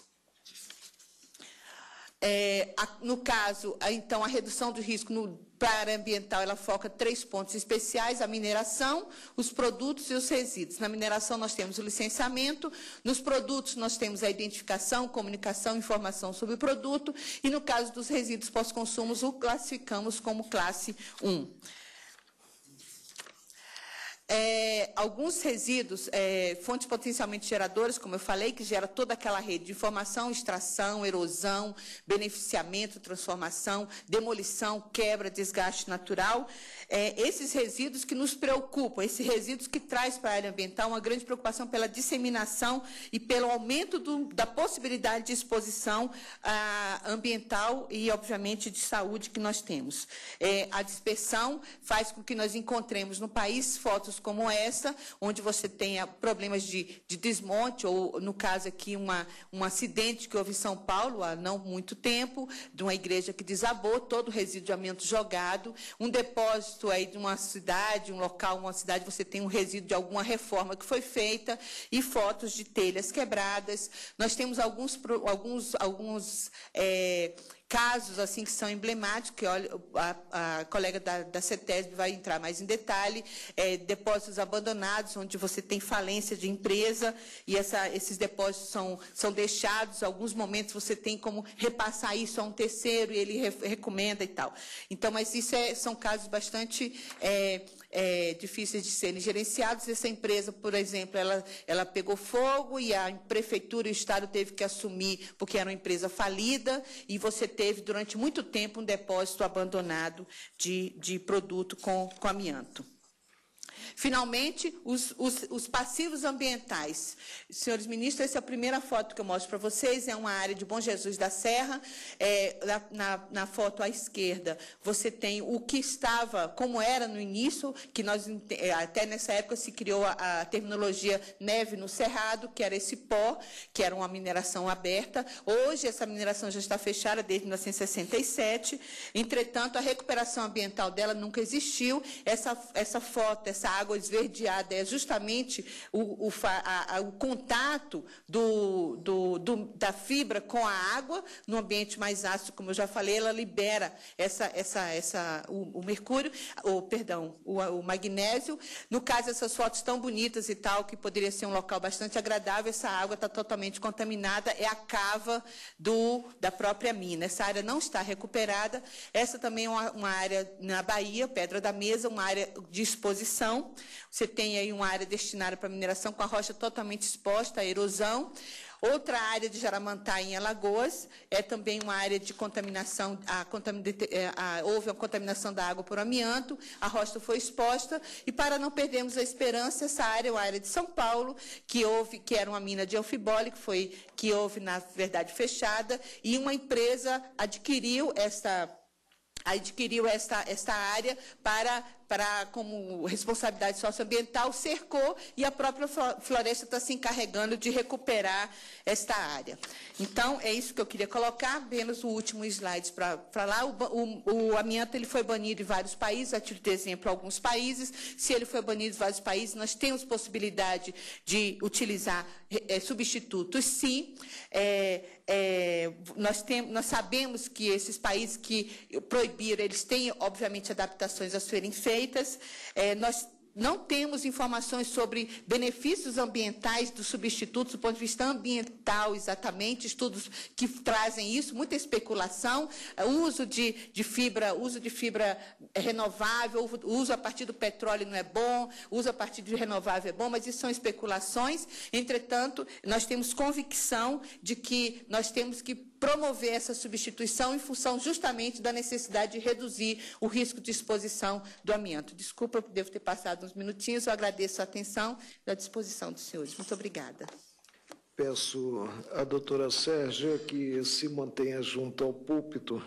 É, a, no caso, a, então, a redução do risco no, para a área ambiental, ela foca três pontos especiais: a mineração, os produtos e os resíduos. Na mineração, nós temos o licenciamento; nos produtos, nós temos a identificação, comunicação, informação sobre o produto; e, no caso dos resíduos pós-consumos, o classificamos como classe um. É, alguns resíduos, é, fontes potencialmente geradoras, como eu falei, que gera toda aquela rede de informação, extração, erosão, beneficiamento, transformação, demolição, quebra, desgaste natural. É, esses resíduos que nos preocupam, esses resíduos que traz para a área ambiental uma grande preocupação pela disseminação e pelo aumento do, da possibilidade de exposição ah, ambiental e, obviamente, de saúde que nós temos. É, a dispersão faz com que nós encontremos no país fotos como essa, onde você tenha problemas de, de desmonte, ou, no caso aqui, uma, um acidente que houve em São Paulo há não muito tempo, de uma igreja que desabou, todo o resíduo de amianto jogado, um depósito aí de uma cidade, um local, uma cidade, você tem um resíduo de alguma reforma que foi feita, e fotos de telhas quebradas. Nós temos alguns, alguns, alguns é, casos assim que são emblemáticos, que olha, a, a colega da, da CETESB vai entrar mais em detalhe, é, depósitos abandonados, onde você tem falência de empresa, e essa, esses depósitos são, são deixados, em alguns momentos você tem como repassar isso a um terceiro, e ele re, recomenda e tal. Então, mas isso é, são casos bastante é, é, difíceis de serem gerenciados. Essa empresa, por exemplo, ela, ela pegou fogo, e a prefeitura e o Estado teve que assumir, porque era uma empresa falida, e você teve durante muito tempo um depósito abandonado de, de produto com, com amianto. Finalmente, os, os, os passivos ambientais. Senhores ministros, essa é a primeira foto que eu mostro para vocês, é uma área de Bom Jesus da Serra. É, na, na foto à esquerda, você tem o que estava, como era no início, que nós, até nessa época se criou a, a terminologia neve no cerrado, que era esse pó, que era uma mineração aberta. Hoje, essa mineração já está fechada desde mil novecentos e sessenta e sete, entretanto, a recuperação ambiental dela nunca existiu. Essa, essa foto, essa água esverdeada é justamente o, o, a, a, o contato do, do, do, da fibra com a água. No ambiente mais ácido, como eu já falei, ela libera essa, essa, essa, o, o mercúrio, o, perdão, o, o magnésio. No caso, essas fotos tão bonitas e tal, que poderia ser um local bastante agradável, essa água está totalmente contaminada, é a cava do, da própria mina. Essa área não está recuperada. Essa também é uma, uma área na Bahia, Pedra da Mesa, uma área de exposição. Você tem aí uma área destinada para mineração com a rocha totalmente exposta à erosão. Outra área de Jaramantá, em Alagoas, é também uma área de contaminação, a, a, a, houve a contaminação da água por amianto, a rocha foi exposta, e para não perdermos a esperança, essa área é uma área de São Paulo, que, houve, que era uma mina de anfibole, que, foi, que houve, na verdade, fechada, e uma empresa adquiriu esta... adquiriu esta, esta área para, para, como responsabilidade socioambiental, cercou, e a própria floresta está se encarregando de recuperar esta área. Então, é isso que eu queria colocar, menos o último slide para lá. O, o, o amianto ele foi banido em vários países, a título de exemplo, alguns países. Se ele foi banido em vários países, nós temos possibilidade de utilizar é, substitutos, sim. É, é, nós, tem, nós sabemos que esses países que proibiram, eles têm, obviamente, adaptações a serem feitas. É, nós não temos informações sobre benefícios ambientais dos substitutos, do ponto de vista ambiental, exatamente, estudos que trazem isso, muita especulação, uso de, de fibra, uso de fibra renovável, uso a partir do petróleo não é bom, uso a partir de renovável é bom, mas isso são especulações. Entretanto, nós temos convicção de que nós temos que promover essa substituição em função justamente da necessidade de reduzir o risco de exposição do amianto. Desculpa, devo ter passado uns minutinhos, eu agradeço a atenção e a disposição dos senhores. Muito obrigada. Peço à doutora Sérgia que se mantenha junto ao púlpito,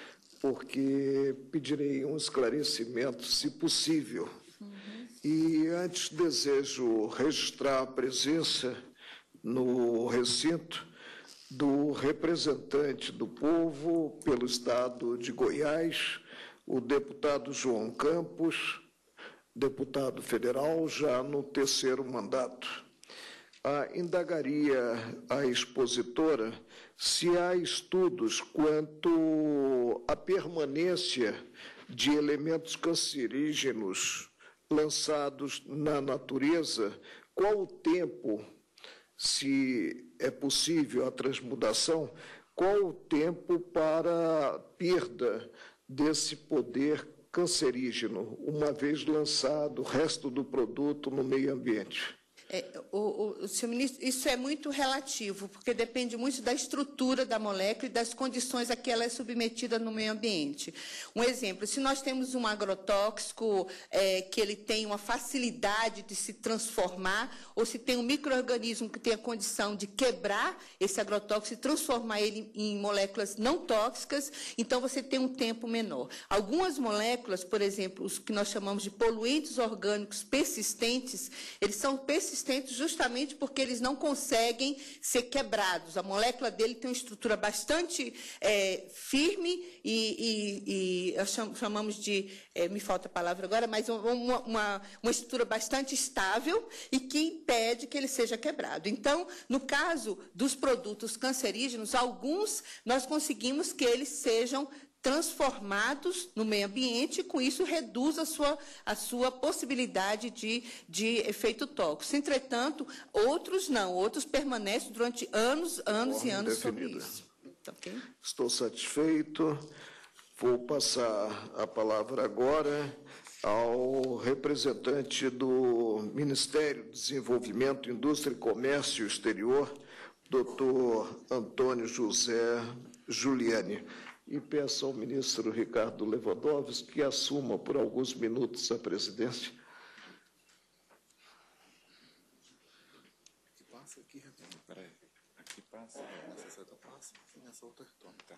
porque pedirei um esclarecimento, se possível. Uhum. E antes desejo registrar a presença no recinto do representante do povo pelo Estado de Goiás, o deputado João Campos, deputado federal já no terceiro mandato. Ah, indagaria a expositora se há estudos quanto à permanência de elementos cancerígenos lançados na natureza, qual o tempo, se é possível a transmutação, qual o tempo para a perda desse poder cancerígeno, uma vez lançado o resto do produto no meio ambiente? É, o, o, o senhor ministro, isso é muito relativo, porque depende muito da estrutura da molécula e das condições a que ela é submetida no meio ambiente. Um exemplo, se nós temos um agrotóxico é, que ele tem uma facilidade de se transformar, ou se tem um micro-organismo que tem a condição de quebrar esse agrotóxico e transformar ele em moléculas não tóxicas, então você tem um tempo menor. Algumas moléculas, por exemplo, os que nós chamamos de poluentes orgânicos persistentes, eles são persistentes justamente porque eles não conseguem ser quebrados. A molécula dele tem uma estrutura bastante é, firme e, e, e chamamos de, é, me falta a palavra agora, mas uma, uma, uma estrutura bastante estável e que impede que ele seja quebrado. Então, no caso dos produtos cancerígenos, alguns nós conseguimos que eles sejam transformados no meio ambiente, e com isso reduz a sua, a sua possibilidade de, de efeito tóxico. Entretanto, outros não, outros permanecem durante anos, anos e anos sobre isso. Okay? Estou satisfeito. Vou passar a palavra agora ao representante do Ministério do Desenvolvimento, Indústria e Comércio Exterior, doutor Antônio José Giuliani. E peço ao ministro Ricardo Lewandowski que assuma por alguns minutos a presidência. Aqui passa, aqui, peraí. Aqui passa, nessa outra passa, nessa outra toma, tá.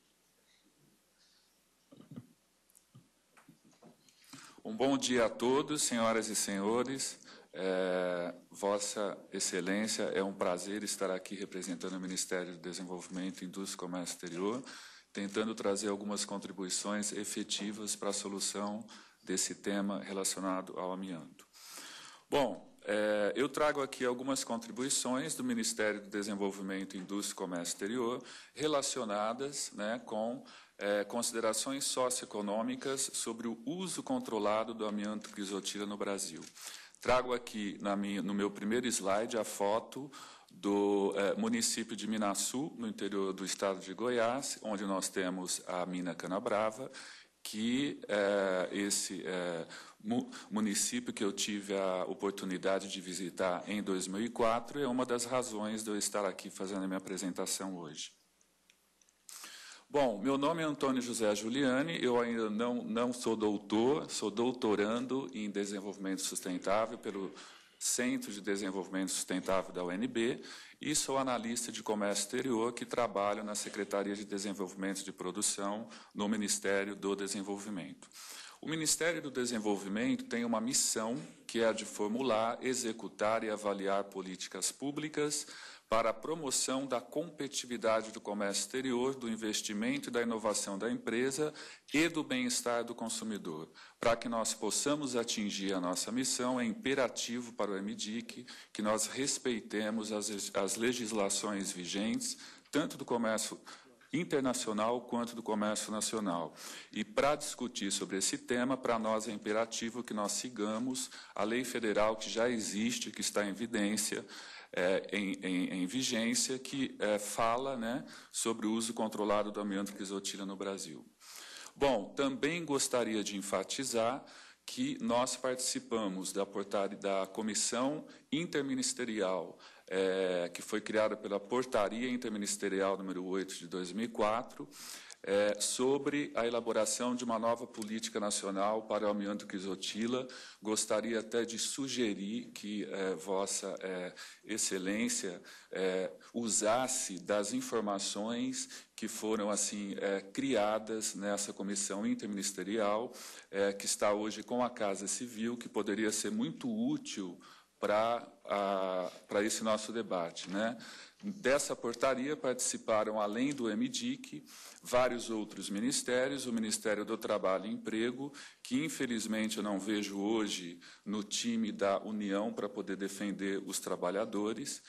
Um bom dia a todos, senhoras e senhores. É, Vossa Excelência, é um prazer estar aqui representando o Ministério do Desenvolvimento, Indústria e Comércio Exterior, tentando trazer algumas contribuições efetivas para a solução desse tema relacionado ao amianto. Bom, é, eu trago aqui algumas contribuições do Ministério do Desenvolvimento, Indústria e Comércio Exterior relacionadas, né, com é, considerações socioeconômicas sobre o uso controlado do amianto crisotila no Brasil. Trago aqui na minha, no meu primeiro slide a foto do eh, município de Minaçu, no interior do estado de Goiás, onde nós temos a mina Canabrava, que eh, esse eh, mu município que eu tive a oportunidade de visitar em dois mil e quatro é uma das razões de eu estar aqui fazendo a minha apresentação hoje. Bom, meu nome é Antônio José Giuliani, eu ainda não, não sou doutor, sou doutorando em Desenvolvimento Sustentável pelo Centro de Desenvolvimento Sustentável da U N B e sou analista de comércio exterior que trabalho na Secretaria de Desenvolvimento de Produção no Ministério do Desenvolvimento. O Ministério do Desenvolvimento tem uma missão que é a de formular, executar e avaliar políticas públicas para a promoção da competitividade do comércio exterior, do investimento e da inovação da empresa e do bem-estar do consumidor. Para que nós possamos atingir a nossa missão, é imperativo para o M D I C que nós respeitemos as, as legislações vigentes, tanto do comércio internacional quanto do comércio nacional. E para discutir sobre esse tema, para nós é imperativo que nós sigamos a lei federal que já existe, que está em evidência, É, em, em, em vigência, que é, fala, né, sobre o uso controlado do amianto crisotila no Brasil. Bom, também gostaria de enfatizar que nós participamos da, portaria, da Comissão Interministerial, é, que foi criada pela Portaria Interministerial número oito de dois mil e quatro, é, sobre a elaboração de uma nova política nacional para o amianto crisotila. Gostaria até de sugerir que é, Vossa é, Excelência é, usasse das informações que foram assim é, criadas nessa comissão interministerial, é, que está hoje com a Casa Civil, que poderia ser muito útil para para esse nosso debate, né? Dessa portaria participaram, além do M D I C, vários outros ministérios, o Ministério do Trabalho e Emprego, que infelizmente eu não vejo hoje no time da União para poder defender os trabalhadores.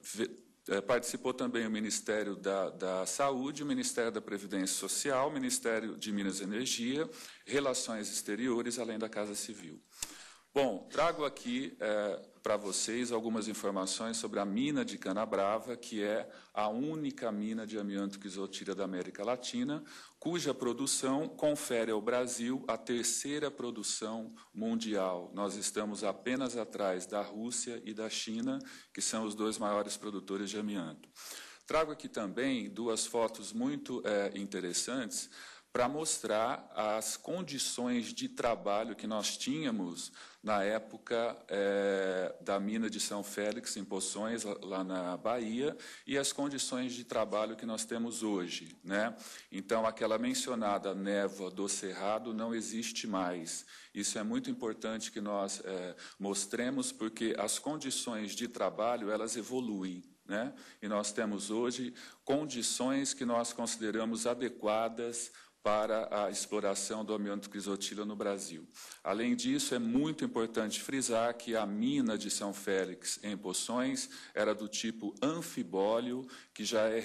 Participou também o Ministério da, da Saúde, o Ministério da Previdência Social, o Ministério de Minas e Energia, Relações Exteriores, além da Casa Civil. Bom, trago aqui é, para vocês algumas informações sobre a mina de Canabrava, que é a única mina de amianto crisotila da América Latina, cuja produção confere ao Brasil a terceira produção mundial. Nós estamos apenas atrás da Rússia e da China, que são os dois maiores produtores de amianto. Trago aqui também duas fotos muito é, interessantes para mostrar as condições de trabalho que nós tínhamos na época é, da mina de São Félix, em Poções, lá na Bahia, e as condições de trabalho que nós temos hoje, né? Então, aquela mencionada névoa do Cerrado não existe mais. Isso é muito importante que nós é, mostremos, porque as condições de trabalho, elas evoluem, né? E nós temos hoje condições que nós consideramos adequadas para a exploração do amianto crisotila no Brasil. Além disso, é muito importante frisar que a mina de São Félix, em Poções, era do tipo anfibólio, que já é,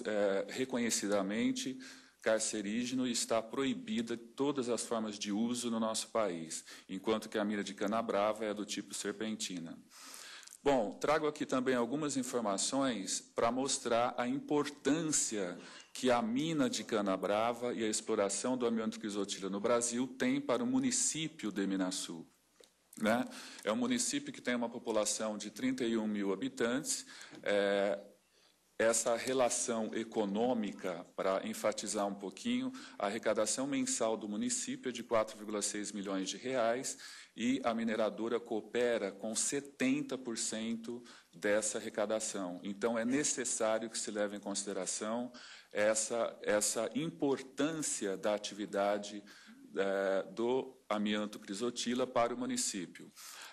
é reconhecidamente carcerígeno e está proibida todas as formas de uso no nosso país, enquanto que a mina de Canabrava é do tipo serpentina. Bom, trago aqui também algumas informações para mostrar a importância que a mina de Canabrava e a exploração do amianto crisotila no Brasil tem para o município de Minasul, né? É um município que tem uma população de trinta e um mil habitantes. É, essa relação econômica, para enfatizar um pouquinho, a arrecadação mensal do município é de quatro vírgula seis milhões de reais e a mineradora coopera com setenta por cento dessa arrecadação. Então, é necessário que se leve em consideração essa, essa importância da atividade é, do amianto crisotila para o município.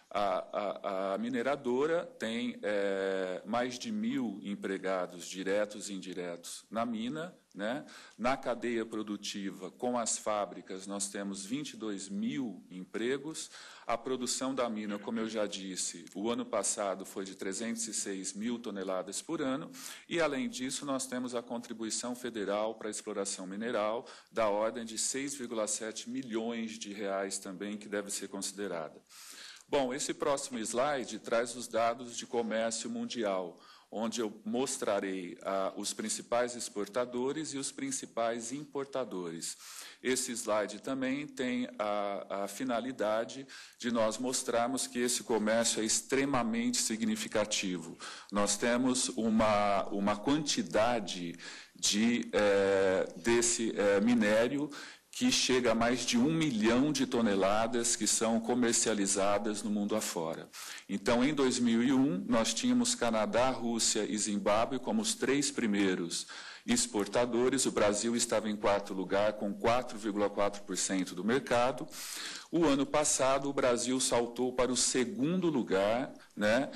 A, a, a mineradora tem é, mais de mil empregados diretos e indiretos na mina, né? Na cadeia produtiva, com as fábricas, nós temos vinte e dois mil empregos. A produção da mina, como eu já disse, o ano passado foi de trezentos e seis mil toneladas por ano, e, além disso, nós temos a contribuição federal para a exploração mineral da ordem de seis vírgula sete milhões de reais também, que deve ser considerada. Bom, esse próximo slide traz os dados de comércio mundial, onde eu mostrarei ah, os principais exportadores e os principais importadores. Esse slide também tem a, a finalidade de nós mostrarmos que esse comércio é extremamente significativo. Nós temos uma, uma quantidade de, é, desse é, minério que chega a mais de um milhão de toneladas que são comercializadas no mundo afora. Então, em dois mil e um, nós tínhamos Canadá, Rússia e Zimbábue como os três primeiros exportadores. O Brasil estava em quarto lugar, com quatro vírgula quatro por cento do mercado. O ano passado, o Brasil saltou para o segundo lugar, né,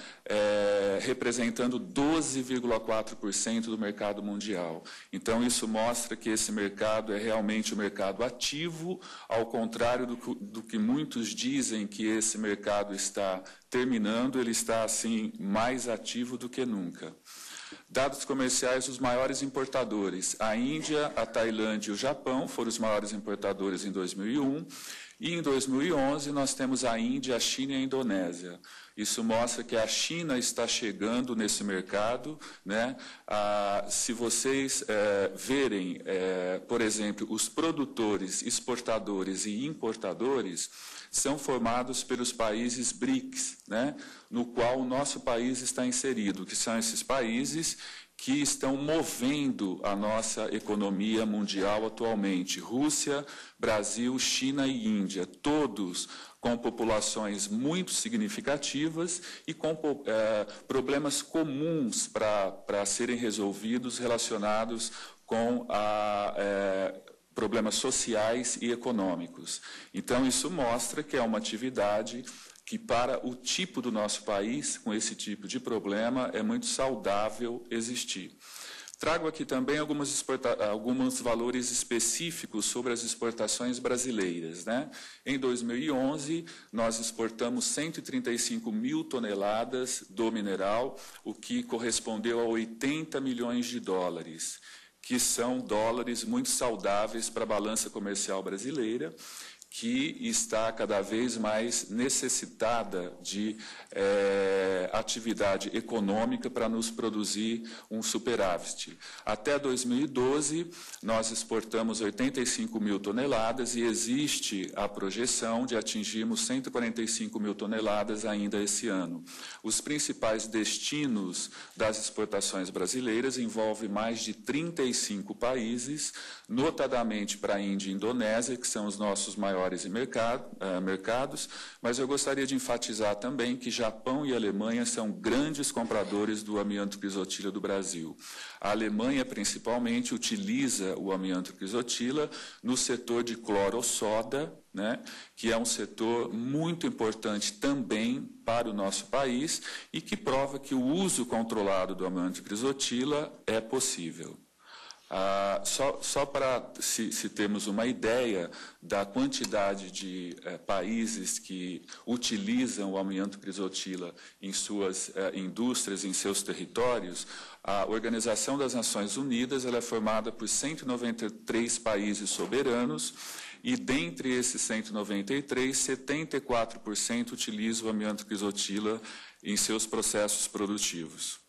é, representando doze vírgula quatro por cento do mercado mundial. Então, isso mostra que esse mercado é realmente um mercado ativo, ao contrário do, do que muitos dizem que esse mercado está terminando, ele está, assim, mais ativo do que nunca. Dados comerciais dos maiores importadores. A Índia, a Tailândia e o Japão foram os maiores importadores em dois mil e um. E, em dois mil e onze, nós temos a Índia, a China e a Indonésia. Isso mostra que a China está chegando nesse mercado, né? Ah, se vocês é, verem, é, por exemplo, os produtores, exportadores e importadores são formados pelos países B R I C S, né? No qual o nosso país está inserido, que são esses países que estão movendo a nossa economia mundial atualmente. Rússia, Brasil, China e Índia, todos com populações muito significativas e com é, problemas comuns para serem resolvidos relacionados com a, é, problemas sociais e econômicos. Então, isso mostra que é uma atividade que, para o tipo do nosso país, com esse tipo de problema, é muito saudável existir. Trago aqui também algumas alguns valores específicos sobre as exportações brasileiras, né? Em dois mil e onze, nós exportamos cento e trinta e cinco mil toneladas do mineral, o que correspondeu a oitenta milhões de dólares, que são dólares muito saudáveis para a balança comercial brasileira, que está cada vez mais necessitada de é, atividade econômica para nos produzir um superávit. Até dois mil e doze, nós exportamos oitenta e cinco mil toneladas e existe a projeção de atingirmos cento e quarenta e cinco mil toneladas ainda esse ano. Os principais destinos das exportações brasileiras envolvem mais de trinta e cinco países, notadamente para a Índia e Indonésia, que são os nossos maiores mercado, uh, mercados, mas eu gostaria de enfatizar também que Japão e Alemanha são grandes compradores do amianto crisotila do Brasil. A Alemanha, principalmente, utiliza o amianto crisotila no setor de cloro-soda, né, que é um setor muito importante também para o nosso país e que prova que o uso controlado do amianto crisotila é possível. Ah, só só para se, se termos uma ideia da quantidade de eh, países que utilizam o amianto crisotila em suas eh, indústrias, em seus territórios, a Organização das Nações Unidas ela é formada por cento e noventa e três países soberanos e, dentre esses cento e noventa e três, setenta e quatro por cento utilizam o amianto crisotila em seus processos produtivos.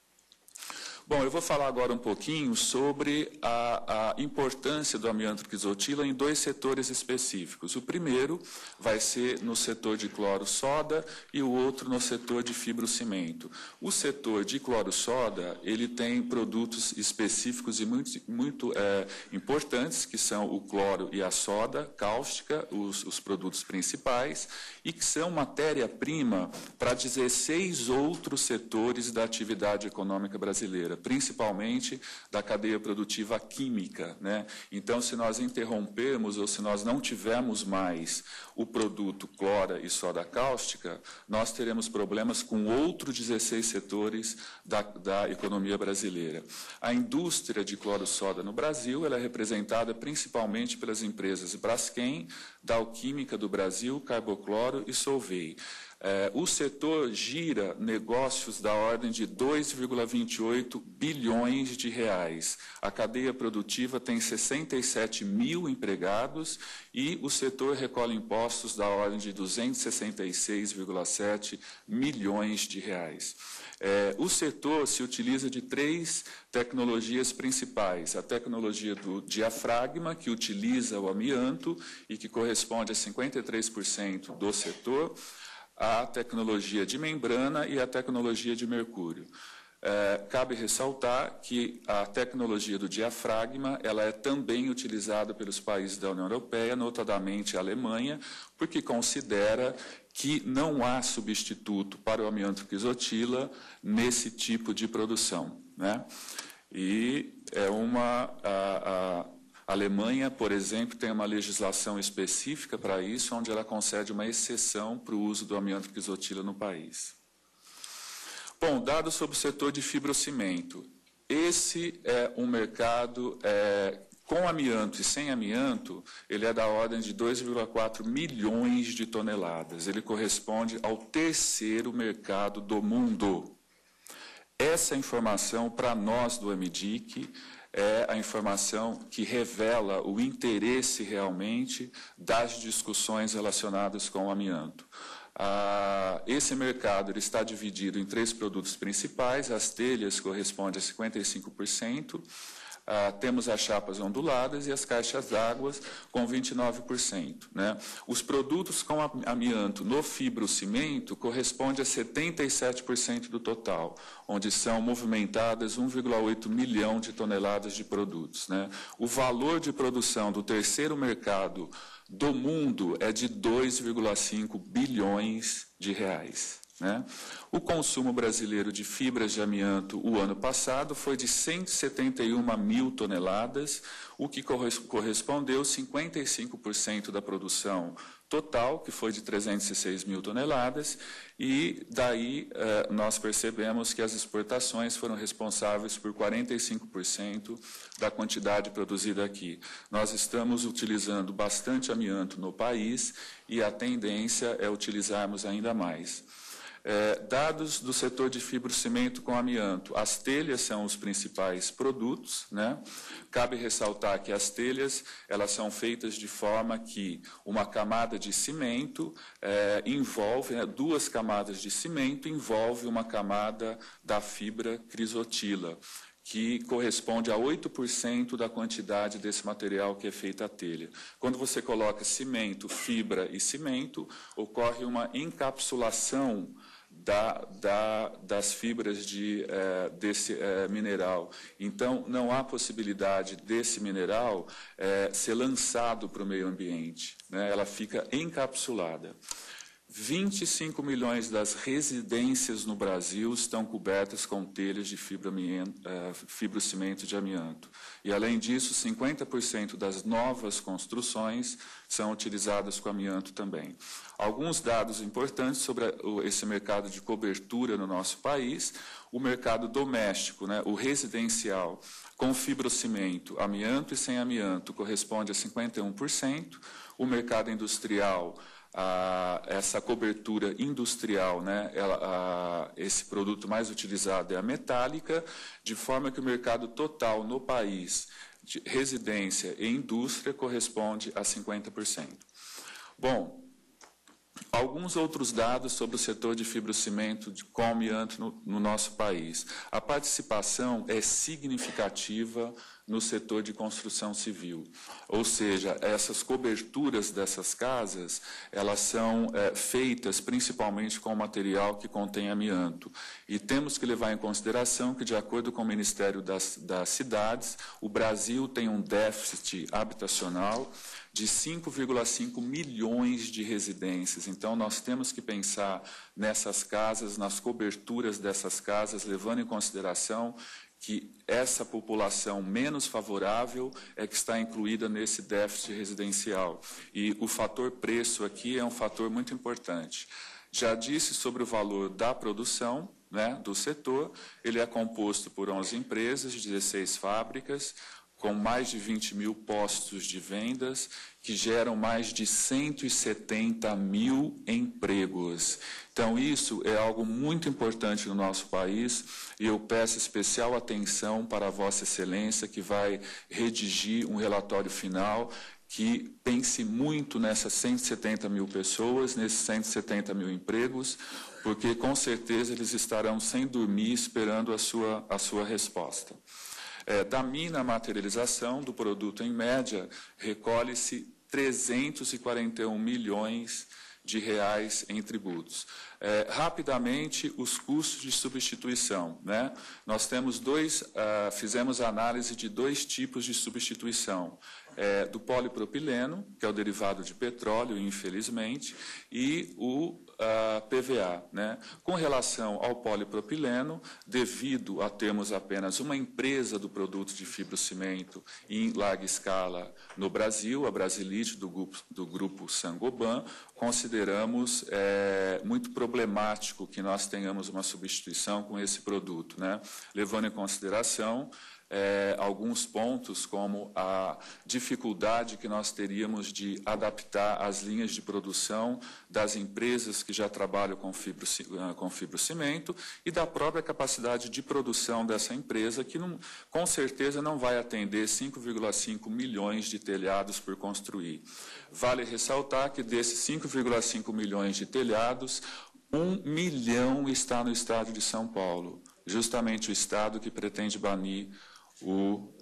Bom, eu vou falar agora um pouquinho sobre a, a importância do amianto crisotila em dois setores específicos. O primeiro vai ser no setor de cloro-soda e o outro no setor de fibrocimento. O setor de cloro-soda, ele tem produtos específicos e muito, muito é, importantes, que são o cloro e a soda cáustica, os, os produtos principais, e que são matéria-prima para dezesseis outros setores da atividade econômica brasileira, principalmente da cadeia produtiva química, né? Então, se nós interrompermos ou se nós não tivermos mais o produto clora e soda cáustica, nós teremos problemas com outros dezesseis setores da, da economia brasileira. A indústria de cloro-soda no Brasil ela é representada principalmente pelas empresas Braskem, Dalquímica do Brasil, Carbocloro e Solvay. É, o setor gira negócios da ordem de dois vírgula vinte e oito bilhões de reais. A cadeia produtiva tem sessenta e sete mil empregados e o setor recolhe impostos da ordem de duzentos e sessenta e seis vírgula sete milhões de reais. É, o setor se utiliza de três tecnologias principais. A tecnologia do diafragma, que utiliza o amianto e que corresponde a cinquenta e três por cento do setor, a tecnologia de membrana e a tecnologia de mercúrio. É, cabe ressaltar que a tecnologia do diafragma ela é também utilizada pelos países da União Europeia, notadamente a Alemanha, porque considera que não há substituto para o amianto crisotila nesse tipo de produção, né? E é uma... A, a, A Alemanha, por exemplo, tem uma legislação específica para isso, onde ela concede uma exceção para o uso do amianto crisotila no país. Bom, dados sobre o setor de fibrocimento. Esse é um mercado é, com amianto e sem amianto, ele é da ordem de dois vírgula quatro milhões de toneladas. Ele corresponde ao terceiro mercado do mundo. Essa informação, para nós do AMIDIC, é a informação que revela o interesse realmente das discussões relacionadas com o amianto. Ah, esse mercado ele está dividido em três produtos principais. As telhas correspondem a cinquenta e cinco por cento, Ah, temos as chapas onduladas e as caixas d'água com vinte e nove por cento. Né? Os produtos com amianto no fibrocimento correspondem a setenta e sete por cento do total, onde são movimentadas um vírgula oito milhão de toneladas de produtos. Né? O valor de produção do terceiro mercado do mundo é de dois vírgula cinco bilhões de reais. Né? O consumo brasileiro de fibras de amianto o ano passado foi de cento e setenta e uma mil toneladas, o que correspondeu a cinquenta e cinco por cento da produção total, que foi de trezentas e seis mil toneladas, e daí eh, nós percebemos que as exportações foram responsáveis por quarenta e cinco por cento da quantidade produzida aqui. Nós estamos utilizando bastante amianto no país e a tendência é utilizarmos ainda mais. É, dados do setor de fibrocimento com amianto. As telhas são os principais produtos, né? Cabe ressaltar que as telhas elas são feitas de forma que uma camada de cimento é, envolve, né, duas camadas de cimento envolve uma camada da fibra crisotila, que corresponde a oito por cento da quantidade desse material que é feita a telha. Quando você coloca cimento, fibra e cimento, ocorre uma encapsulação Da, da, das fibras de, eh, desse eh, mineral. Então, não há possibilidade desse mineral eh, ser lançado para o meio ambiente, né? Ela fica encapsulada. vinte e cinco milhões das residências no Brasil estão cobertas com telhas de fibra, uh, fibrocimento de amianto. E, além disso, cinquenta por cento das novas construções são utilizadas com amianto também. Alguns dados importantes sobre a, o, esse mercado de cobertura no nosso país. O mercado doméstico, né, o residencial, com fibrocimento, amianto e sem amianto, corresponde a cinquenta e um por cento. O mercado industrial, a, essa cobertura industrial, né, ela, a, esse produto mais utilizado é a metálica, de forma que o mercado total no país de residência e indústria corresponde a cinquenta por cento. Bom, alguns outros dados sobre o setor de fibrocimento com amianto no, no nosso país. A participação é significativa no setor de construção civil, ou seja, essas coberturas dessas casas, elas são é, feitas principalmente com material que contém amianto. E temos que levar em consideração que, de acordo com o Ministério das, das Cidades, o Brasil tem um déficit habitacional de cinco vírgula cinco milhões de residências. Então, nós temos que pensar nessas casas, nas coberturas dessas casas, levando em consideração que essa população menos favorável é que está incluída nesse déficit residencial. E o fator preço aqui é um fator muito importante. Já disse sobre o valor da produção, né, do setor. Ele é composto por onze empresas, dezesseis fábricas, com mais de vinte mil postos de vendas, que geram mais de cento e setenta mil empregos. Então, isso é algo muito importante no nosso país, e eu peço especial atenção para a Vossa Excelência, que vai redigir um relatório final, que pense muito nessas cento e setenta mil pessoas, nesses cento e setenta mil empregos, porque, com certeza, eles estarão sem dormir esperando a sua, a sua resposta. É, da mina materialização do produto, em média, recolhe-se trezentos e quarenta e um milhões de reais em tributos. É, rapidamente, os custos de substituição, né? Nós temos dois, uh, fizemos análise de dois tipos de substituição. É, do polipropileno, que é o derivado de petróleo, infelizmente, e o Uh, P V A. Né? Com relação ao polipropileno, devido a termos apenas uma empresa do produto de fibrocimento em larga escala no Brasil, a Brasilite, do grupo, do grupo Saint-Gobain, consideramos é, muito problemático que nós tenhamos uma substituição com esse produto, né? Levando em consideração É, alguns pontos, como a dificuldade que nós teríamos de adaptar as linhas de produção das empresas que já trabalham com, fibro, com fibrocimento e da própria capacidade de produção dessa empresa, que não, com certeza não vai atender cinco vírgula cinco milhões de telhados por construir. Vale ressaltar que desses cinco vírgula cinco milhões de telhados, um milhão está no estado de São Paulo, justamente o estado que pretende banir o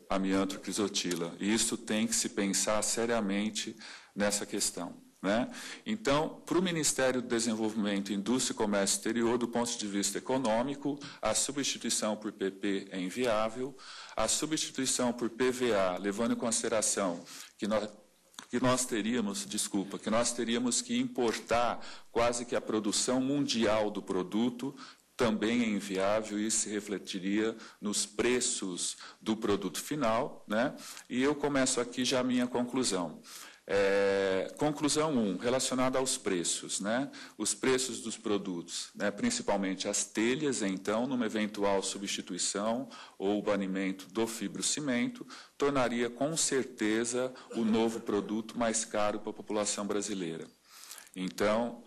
amianto crisotila. E isso tem que se pensar seriamente nessa questão, né? Então, para o Ministério do Desenvolvimento, Indústria e Comércio Exterior, do ponto de vista econômico, a substituição por P P é inviável, a substituição por P V A, levando em consideração que nós, que nós teríamos, desculpa, que nós teríamos que importar quase que a produção mundial do produto, também é inviável, e isso se refletiria nos preços do produto final, né? E eu começo aqui já a minha conclusão. É, conclusão um, relacionada aos preços, né? Os preços dos produtos, né? Principalmente as telhas, então, numa eventual substituição ou banimento do fibrocimento, tornaria com certeza o novo produto mais caro para a população brasileira. Então,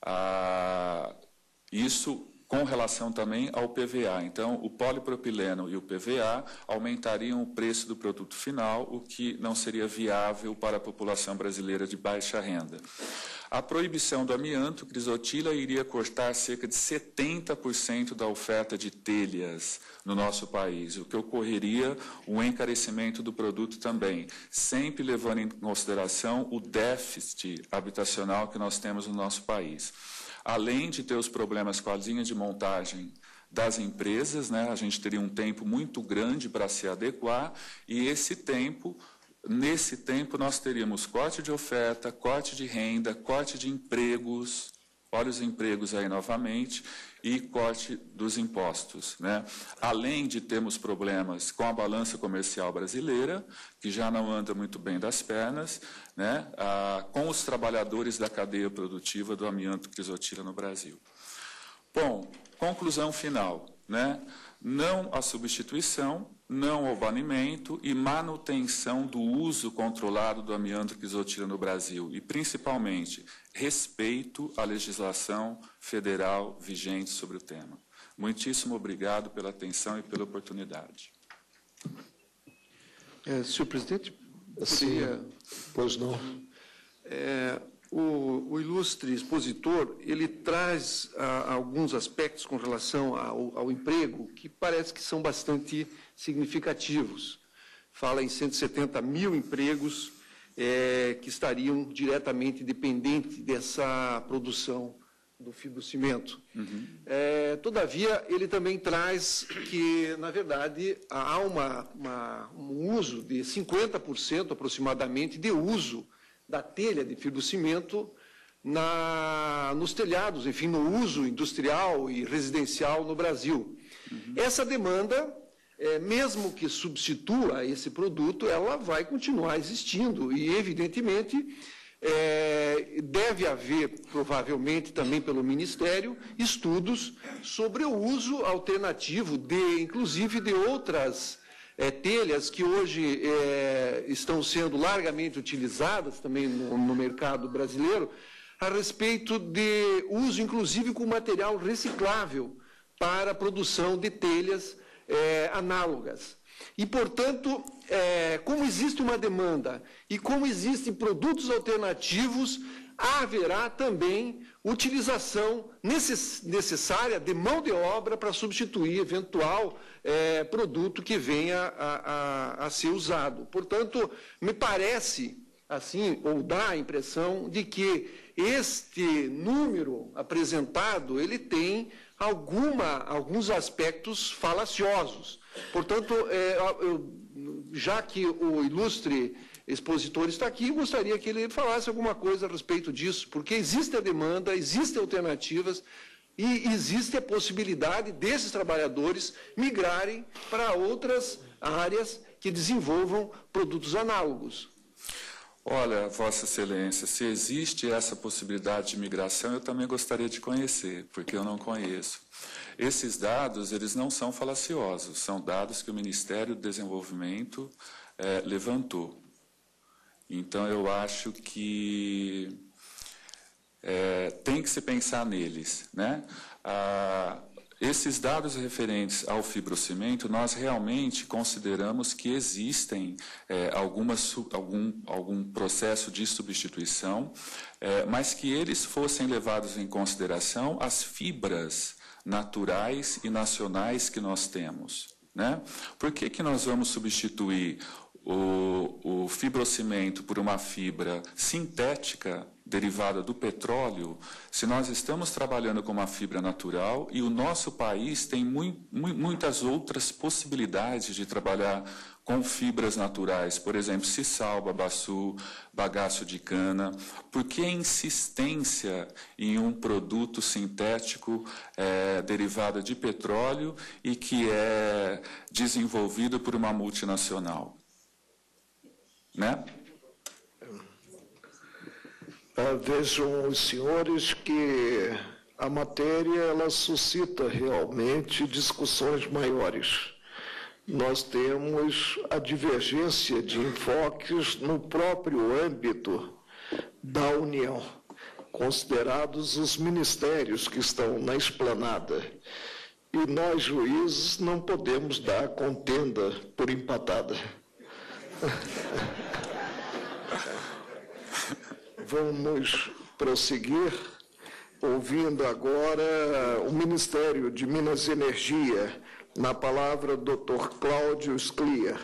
a, isso com relação também ao P V A. Então, o polipropileno e o P V A aumentariam o preço do produto final, o que não seria viável para a população brasileira de baixa renda. A proibição do amianto crisotila iria cortar cerca de setenta por cento da oferta de telhas no nosso país, o que ocorreria um encarecimento do produto também, sempre levando em consideração o déficit habitacional que nós temos no nosso país. Além de ter os problemas com a linha de montagem das empresas, né, a gente teria um tempo muito grande para se adequar, e esse tempo, nesse tempo nós teríamos corte de oferta, corte de renda, corte de empregos, olha os empregos aí novamente, e corte dos impostos, né? Além de termos problemas com a balança comercial brasileira, que já não anda muito bem das pernas, né? Ah, com os trabalhadores da cadeia produtiva do amianto crisotila no Brasil. Bom, conclusão final, né? Não à substituição, não ao banimento e manutenção do uso controlado do amianto crisotila no Brasil, e principalmente respeito à legislação federal vigente sobre o tema. Muitíssimo obrigado pela atenção e pela oportunidade. É, senhor presidente, Sim, poderia... pois não. É, o, o ilustre expositor, ele traz a, alguns aspectos com relação ao, ao emprego que parece que são bastante significativos. Fala em cento e setenta mil empregos é, que estariam diretamente dependentes dessa produção do fibrocimento. Uhum. É, todavia, ele também traz que, na verdade, há uma, uma, um uso de cinquenta por cento aproximadamente de uso da telha de fibrocimento na, nos telhados, enfim, no uso industrial e residencial no Brasil. Uhum. Essa demanda, é, mesmo que substitua esse produto, ela vai continuar existindo e, evidentemente, é, deve haver, provavelmente também pelo Ministério, estudos sobre o uso alternativo, de, inclusive de outras É, telhas que hoje é, estão sendo largamente utilizadas também no, no mercado brasileiro, a respeito de uso, inclusive, com material reciclável para a produção de telhas é, análogas. E, portanto, é, como existe uma demanda e como existem produtos alternativos, haverá também utilização necess, necessária de mão de obra para substituir eventual é, produto que venha a, a, a ser usado. Portanto, me parece, assim, ou dá a impressão de que este número apresentado, ele tem alguma, alguns aspectos falaciosos. Portanto, é, eu, já que o ilustre expositor está aqui, gostaria que ele falasse alguma coisa a respeito disso, porque existe a demanda, existem alternativas e existe a possibilidade desses trabalhadores migrarem para outras áreas que desenvolvam produtos análogos. Olha, Vossa Excelência, se existe essa possibilidade de migração, eu também gostaria de conhecer, porque eu não conheço. Esses dados, eles não são falaciosos, são dados que o Ministério do Desenvolvimento eh, levantou. Então, eu acho que é, tem que se pensar neles, né? Ah, esses dados referentes ao fibrocimento, nós realmente consideramos que existem é, algumas, algum, algum processo de substituição, é, mas que eles fossem levados em consideração as fibras naturais e nacionais que nós temos, né? Por que que nós vamos substituir o, o fibrocimento por uma fibra sintética derivada do petróleo, se nós estamos trabalhando com uma fibra natural e o nosso país tem mu mu muitas outras possibilidades de trabalhar com fibras naturais, por exemplo, sisal, babaçu, bagaço de cana? Por que a insistência em um produto sintético é, derivado de petróleo e que é desenvolvido por uma multinacional? Né? Uh, vejam os senhores que a matéria ela suscita realmente discussões maiores. Nós temos a divergência de enfoques no próprio âmbito da União, considerados os ministérios que estão na esplanada. E nós, juízes, não podemos dar contenda por empatada. Vamos prosseguir ouvindo agora o Ministério de Minas e Energia. Na palavra, doutor Cláudio Scliar.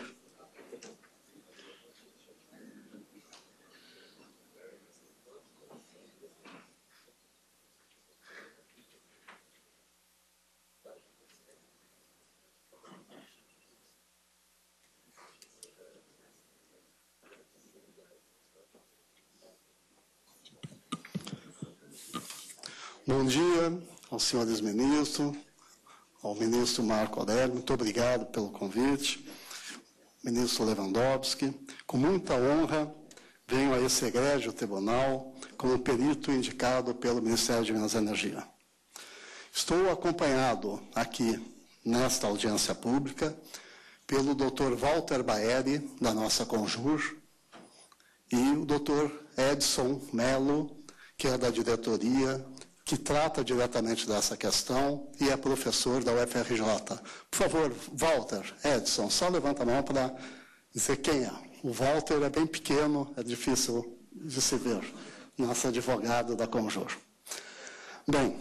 Bom dia aos senhores ministros, ao ministro Marco Aurélio, muito obrigado pelo convite. Ministro Lewandowski, com muita honra, venho a esse egrégio tribunal como perito indicado pelo Ministério de Minas e Energia. Estou acompanhado aqui, nesta audiência pública, pelo doutor Walter Baeri, da nossa Conjur, e o doutor Edson Melo, que é da diretoria, que trata diretamente dessa questão e é professor da U F R J. Por favor, Walter, Edson, só levanta a mão para dizer quem é. O Walter é bem pequeno, é difícil de se ver, nosso advogado da Conjur. Bem,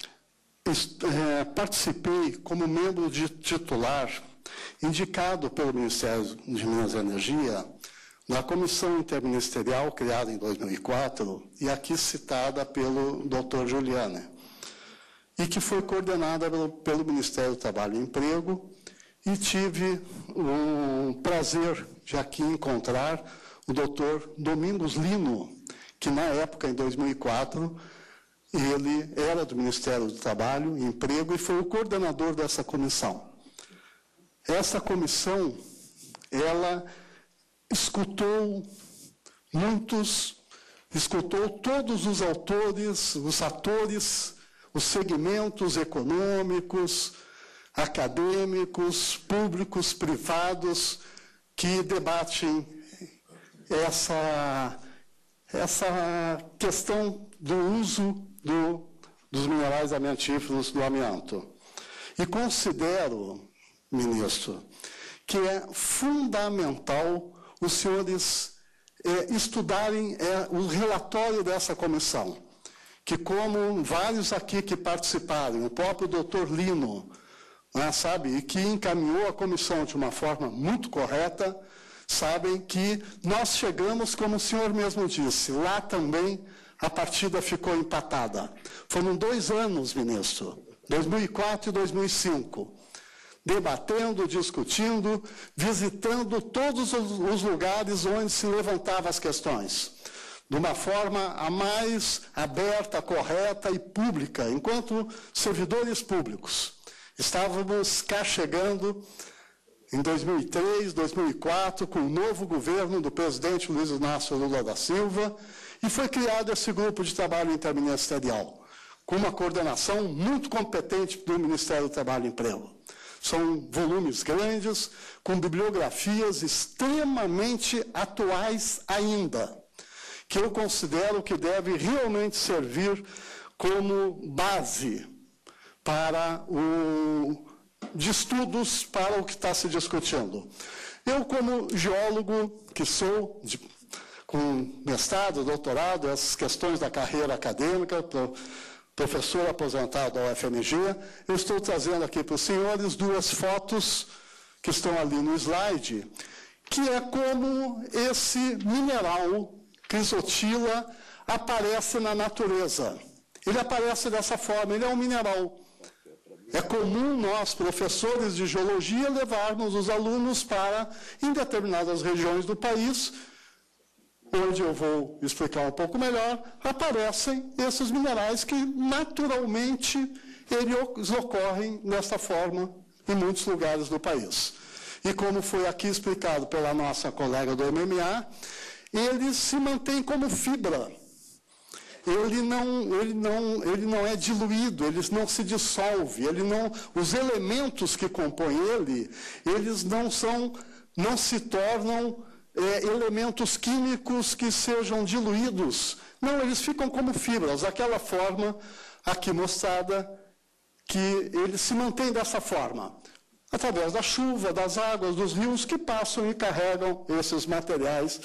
é, participei como membro de titular, indicado pelo Ministério de Minas e Energia, na comissão interministerial criada em dois mil e quatro, e aqui citada pelo doutor Giuliani, e que foi coordenada pelo, pelo Ministério do Trabalho e Emprego, e tive o prazer de aqui encontrar o doutor Domingos Lino, que na época, em dois mil e quatro, ele era do Ministério do Trabalho e Emprego e foi o coordenador dessa comissão. Essa comissão, ela escutou muitos, escutou todos os autores, os atores, os segmentos econômicos, acadêmicos, públicos, privados, que debatem essa, essa questão do uso do, dos minerais amiantíferos do amianto. E considero, ministro, que é fundamental os senhores é, estudarem é, o relatório dessa comissão, que como vários aqui que participaram, o próprio doutor Lino, né, sabe, e que encaminhou a comissão de uma forma muito correta, sabem que nós chegamos, como o senhor mesmo disse, lá também a partida ficou empatada. Foram dois anos, ministro, dois mil e quatro e dois mil e cinco, debatendo, discutindo, visitando todos os lugares onde se levantavam as questões, de uma forma a mais aberta, correta e pública, enquanto servidores públicos. Estávamos cá chegando em dois mil e três, dois mil e quatro, com o novo governo do presidente Luiz Inácio Lula da Silva, e foi criado esse grupo de trabalho interministerial, com uma coordenação muito competente do Ministério do Trabalho e Emprego. São volumes grandes, com bibliografias extremamente atuais ainda, que eu considero que deve realmente servir como base para o, de estudos para o que está se discutindo. Eu, como geólogo, que sou, de, com mestrado, doutorado, essas questões da carreira acadêmica, pro, professor aposentado da U F M G, eu estou trazendo aqui para os senhores duas fotos que estão ali no slide, que é como esse mineral crisotila aparece na natureza. Ele aparece dessa forma, ele é um mineral. É comum nós, professores de geologia, levarmos os alunos para, em determinadas regiões do país, onde eu vou explicar um pouco melhor, aparecem esses minerais que, naturalmente, eles ocorrem dessa forma em muitos lugares do país. E como foi aqui explicado pela nossa colega do M M A, eles se mantêm como fibra. Ele não, ele não, ele não é diluído, ele não se dissolve, ele não, os elementos que compõem ele, eles não são, não se tornam é, elementos químicos que sejam diluídos. Não, eles ficam como fibras, daquela forma aqui mostrada, que eles se mantêm dessa forma, através da chuva, das águas, dos rios que passam e carregam esses materiais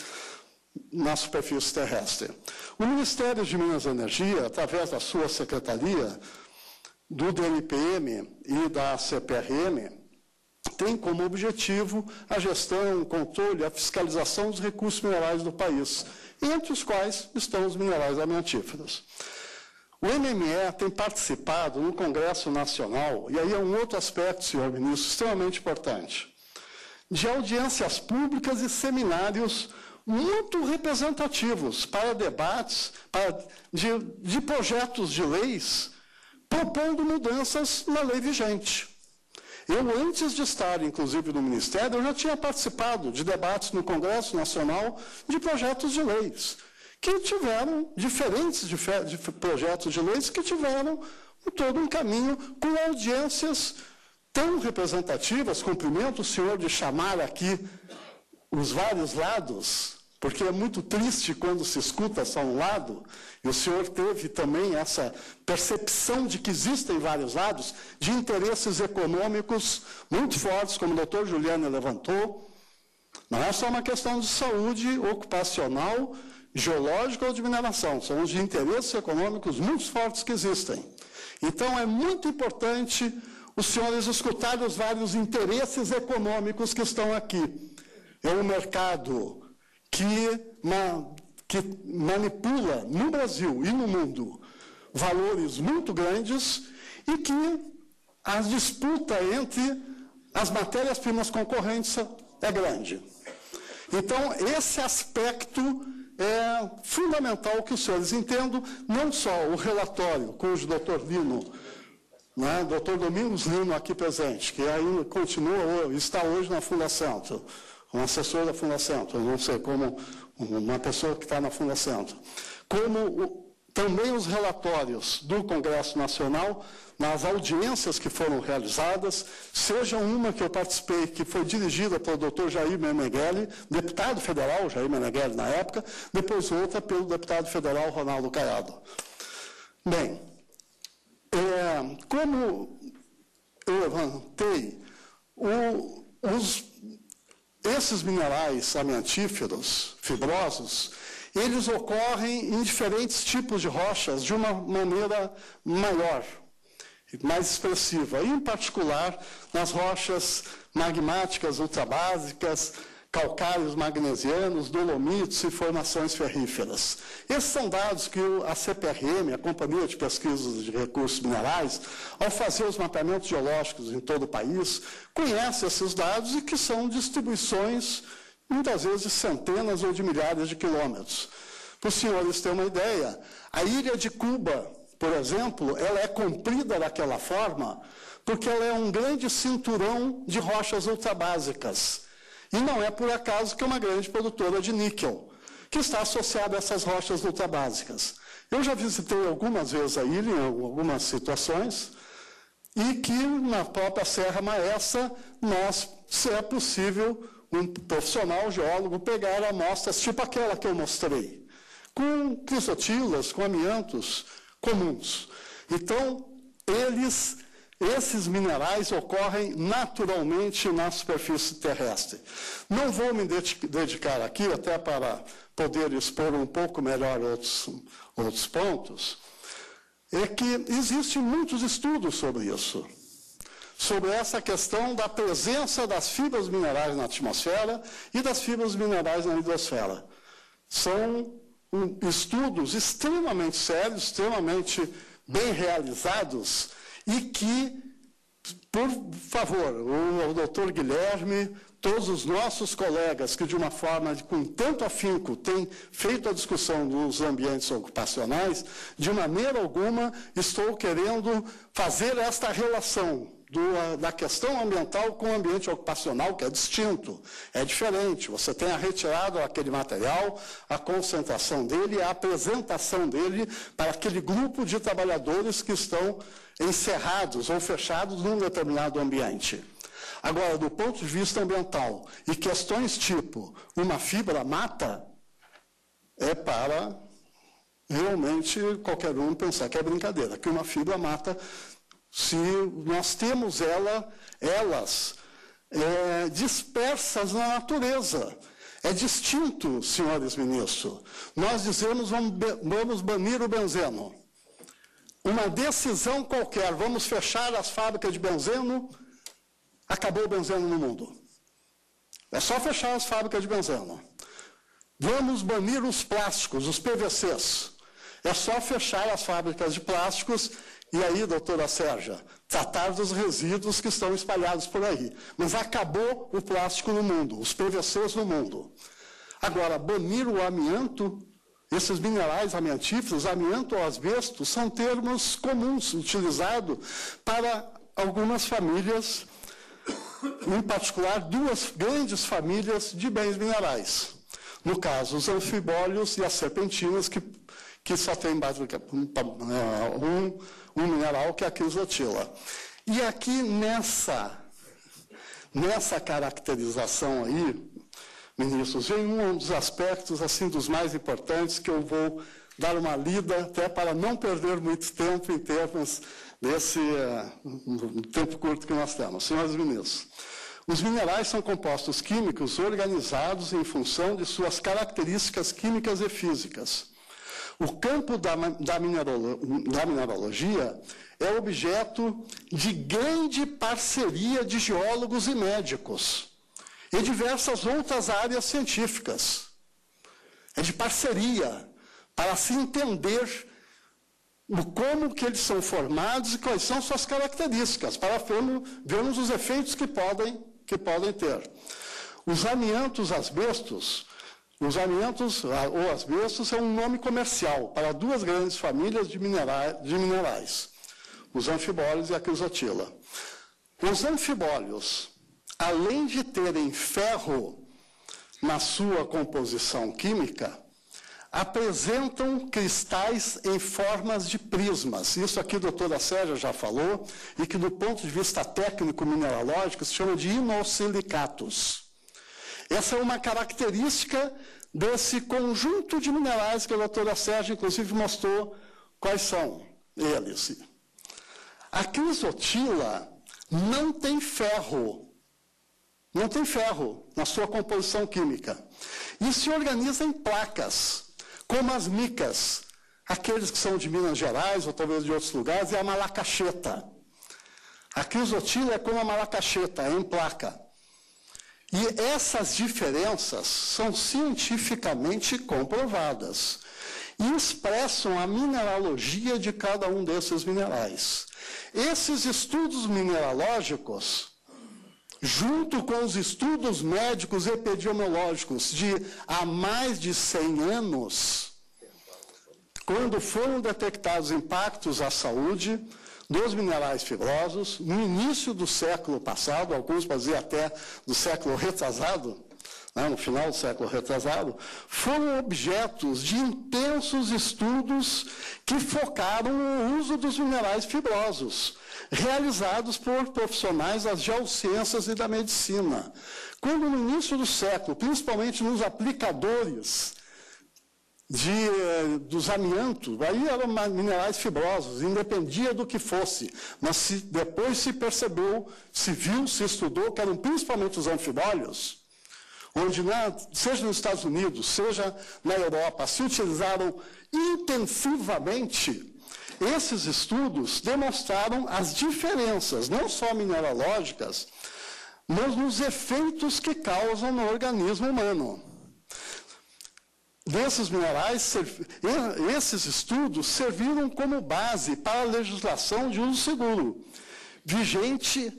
na superfície terrestre. O Ministério de Minas e Energia, através da sua secretaria, do D N P M e da C P R M, tem como objetivo a gestão, o controle, a fiscalização dos recursos minerais do país, entre os quais estão os minerais amiantíferos. O M M E tem participado no Congresso Nacional, e aí é um outro aspecto, senhor ministro, extremamente importante, de audiências públicas e seminários muito representativos para debates para, de, de projetos de leis propondo mudanças na lei vigente. Eu, antes de estar, inclusive, no Ministério, eu já tinha participado de debates no Congresso Nacional de projetos de leis, que tiveram diferentes de, de projetos de leis que tiveram todo um caminho com audiências tão representativas. Cumprimento o senhor de chamar aqui os vários lados, porque é muito triste quando se escuta só um lado, e o senhor teve também essa percepção de que existem vários lados, de interesses econômicos muito fortes, como o doutor Juliano levantou. Não é só uma questão de saúde ocupacional, geológica ou de mineração, são os de interesses econômicos muito fortes que existem. Então, é muito importante os senhores escutarem os vários interesses econômicos que estão aqui. É um mercado que, ma, que manipula no Brasil e no mundo valores muito grandes e que a disputa entre as matérias-primas concorrentes é grande. Então, esse aspecto é fundamental que os senhores entendam, não só o relatório, cujo doutor Lino, né, doutor Domingos Lino aqui presente, que ainda continua, está hoje na Fundacentro, um assessor da Fundacentro, não sei, como uma pessoa que está na Fundacentro, como o, também os relatórios do Congresso Nacional, nas audiências que foram realizadas, seja uma que eu participei, que foi dirigida pelo doutor Jair Meneghelli, deputado federal, Jair Meneghelli na época, depois outra pelo deputado federal Ronaldo Caiado. Bem, é, como eu levantei, o, os, esses minerais amiantíferos, fibrosos, eles ocorrem em diferentes tipos de rochas de uma maneira maior, mais expressiva, e em particular nas rochas magmáticas ultrabásicas, calcários magnesianos, dolomitos e formações ferríferas. Esses são dados que a C P R M, a Companhia de Pesquisas de Recursos Minerais, ao fazer os mapeamentos geológicos em todo o país, conhece esses dados e que são distribuições, muitas vezes, de centenas ou de milhares de quilômetros. Para os senhores terem uma ideia, a ilha de Cuba, por exemplo, ela é comprida daquela forma porque ela é um grande cinturão de rochas ultrabásicas. E não é por acaso que é uma grande produtora de níquel, que está associada a essas rochas ultrabásicas. Eu já visitei algumas vezes a ilha, em algumas situações, e que na própria Serra Maestra, nós, se é possível, um profissional geólogo pegar amostras tipo aquela que eu mostrei, com crisotilas, com amiantos comuns. Então, eles... Esses minerais ocorrem naturalmente na superfície terrestre. Não vou me dedicar aqui, até para poder expor um pouco melhor outros, outros pontos, é que existem muitos estudos sobre isso. sobre essa questão da presença das fibras minerais na atmosfera e das fibras minerais na hidrosfera. São um, estudos extremamente sérios, extremamente bem realizados e que, por favor, o, o doutor Guilherme, todos os nossos colegas que, de uma forma com tanto afinco, têm feito a discussão dos ambientes ocupacionais, de maneira alguma estou querendo fazer esta relação do, da questão ambiental com o ambiente ocupacional, que é distinto, é diferente. Você tem a retirada daquele material, a concentração dele, a apresentação dele para aquele grupo de trabalhadores que estão encerrados ou fechados num determinado ambiente. Agora, do ponto de vista ambiental, e questões tipo, uma fibra mata, é para realmente qualquer um pensar que é brincadeira, que uma fibra mata, se nós temos ela, elas é, dispersas na natureza. É distinto, senhores ministros. Nós dizemos, vamos, vamos banir o benzeno. Uma decisão qualquer, vamos fechar as fábricas de benzeno, acabou o benzeno no mundo. É só fechar as fábricas de benzeno. Vamos banir os plásticos, os P V Cs. É só fechar as fábricas de plásticos e aí, doutora Sérgia, tratar dos resíduos que estão espalhados por aí. Mas acabou o plástico no mundo, os P V Cs no mundo. Agora, banir o amianto, esses minerais amiantíferos, amianto ou asbesto, são termos comuns, utilizados para algumas famílias, em particular, duas grandes famílias de bens minerais. No caso, os anfibólios e as serpentinas, que, que só tem um, um mineral, que é a crisotila. E aqui, nessa, nessa caracterização aí, ministros, vem um dos aspectos, assim, dos mais importantes, que eu vou dar uma lida, até para não perder muito tempo em termos desse uh, tempo curto que nós temos. Senhores ministros, os minerais são compostos químicos organizados em função de suas características químicas e físicas. O campo da, da, minerolo, da mineralogia é objeto de grande parceria de geólogos e médicos e diversas outras áreas científicas. É de parceria para se entender como que eles são formados e quais são suas características, para vermos os efeitos que podem, que podem ter. Os amiantos asbestos, os amiantos ou asbestos são um nome comercial para duas grandes famílias de minerais, de minerais, os anfibólios e a crisotila. Os anfibólios, além de terem ferro na sua composição química, apresentam cristais em formas de prismas. Isso aqui a doutora Sérgia já falou, e que do ponto de vista técnico mineralógico se chama de inosilicatos. Essa é uma característica desse conjunto de minerais que a doutora Sérgia, inclusive, mostrou quais são eles. A crisotila não tem ferro, não tem ferro na sua composição química, e se organiza em placas, como as micas, aqueles que são de Minas Gerais, ou talvez de outros lugares, é a malacacheta. A crisotila é como a malacacheta, é em placa. E essas diferenças são cientificamente comprovadas e expressam a mineralogia de cada um desses minerais. Esses estudos mineralógicos, junto com os estudos médicos e epidemiológicos de há mais de cem anos, quando foram detectados impactos à saúde dos minerais fibrosos, no início do século passado, alguns faziam até do século retrasado, né, no final do século retrasado, foram objetos de intensos estudos que focaram no uso dos minerais fibrosos, realizados por profissionais das geociências e da medicina. Quando no início do século, principalmente nos aplicadores de, dos amiantos, aí eram minerais fibrosos, independia do que fosse, mas se, depois se percebeu, se viu, se estudou, que eram principalmente os anfibólios, onde, na, seja nos Estados Unidos, seja na Europa, se utilizaram intensivamente esses estudos demonstraram as diferenças, não só mineralógicas, mas nos efeitos que causam no organismo humano. Desses minerais, esses estudos serviram como base para a legislação de uso seguro, vigente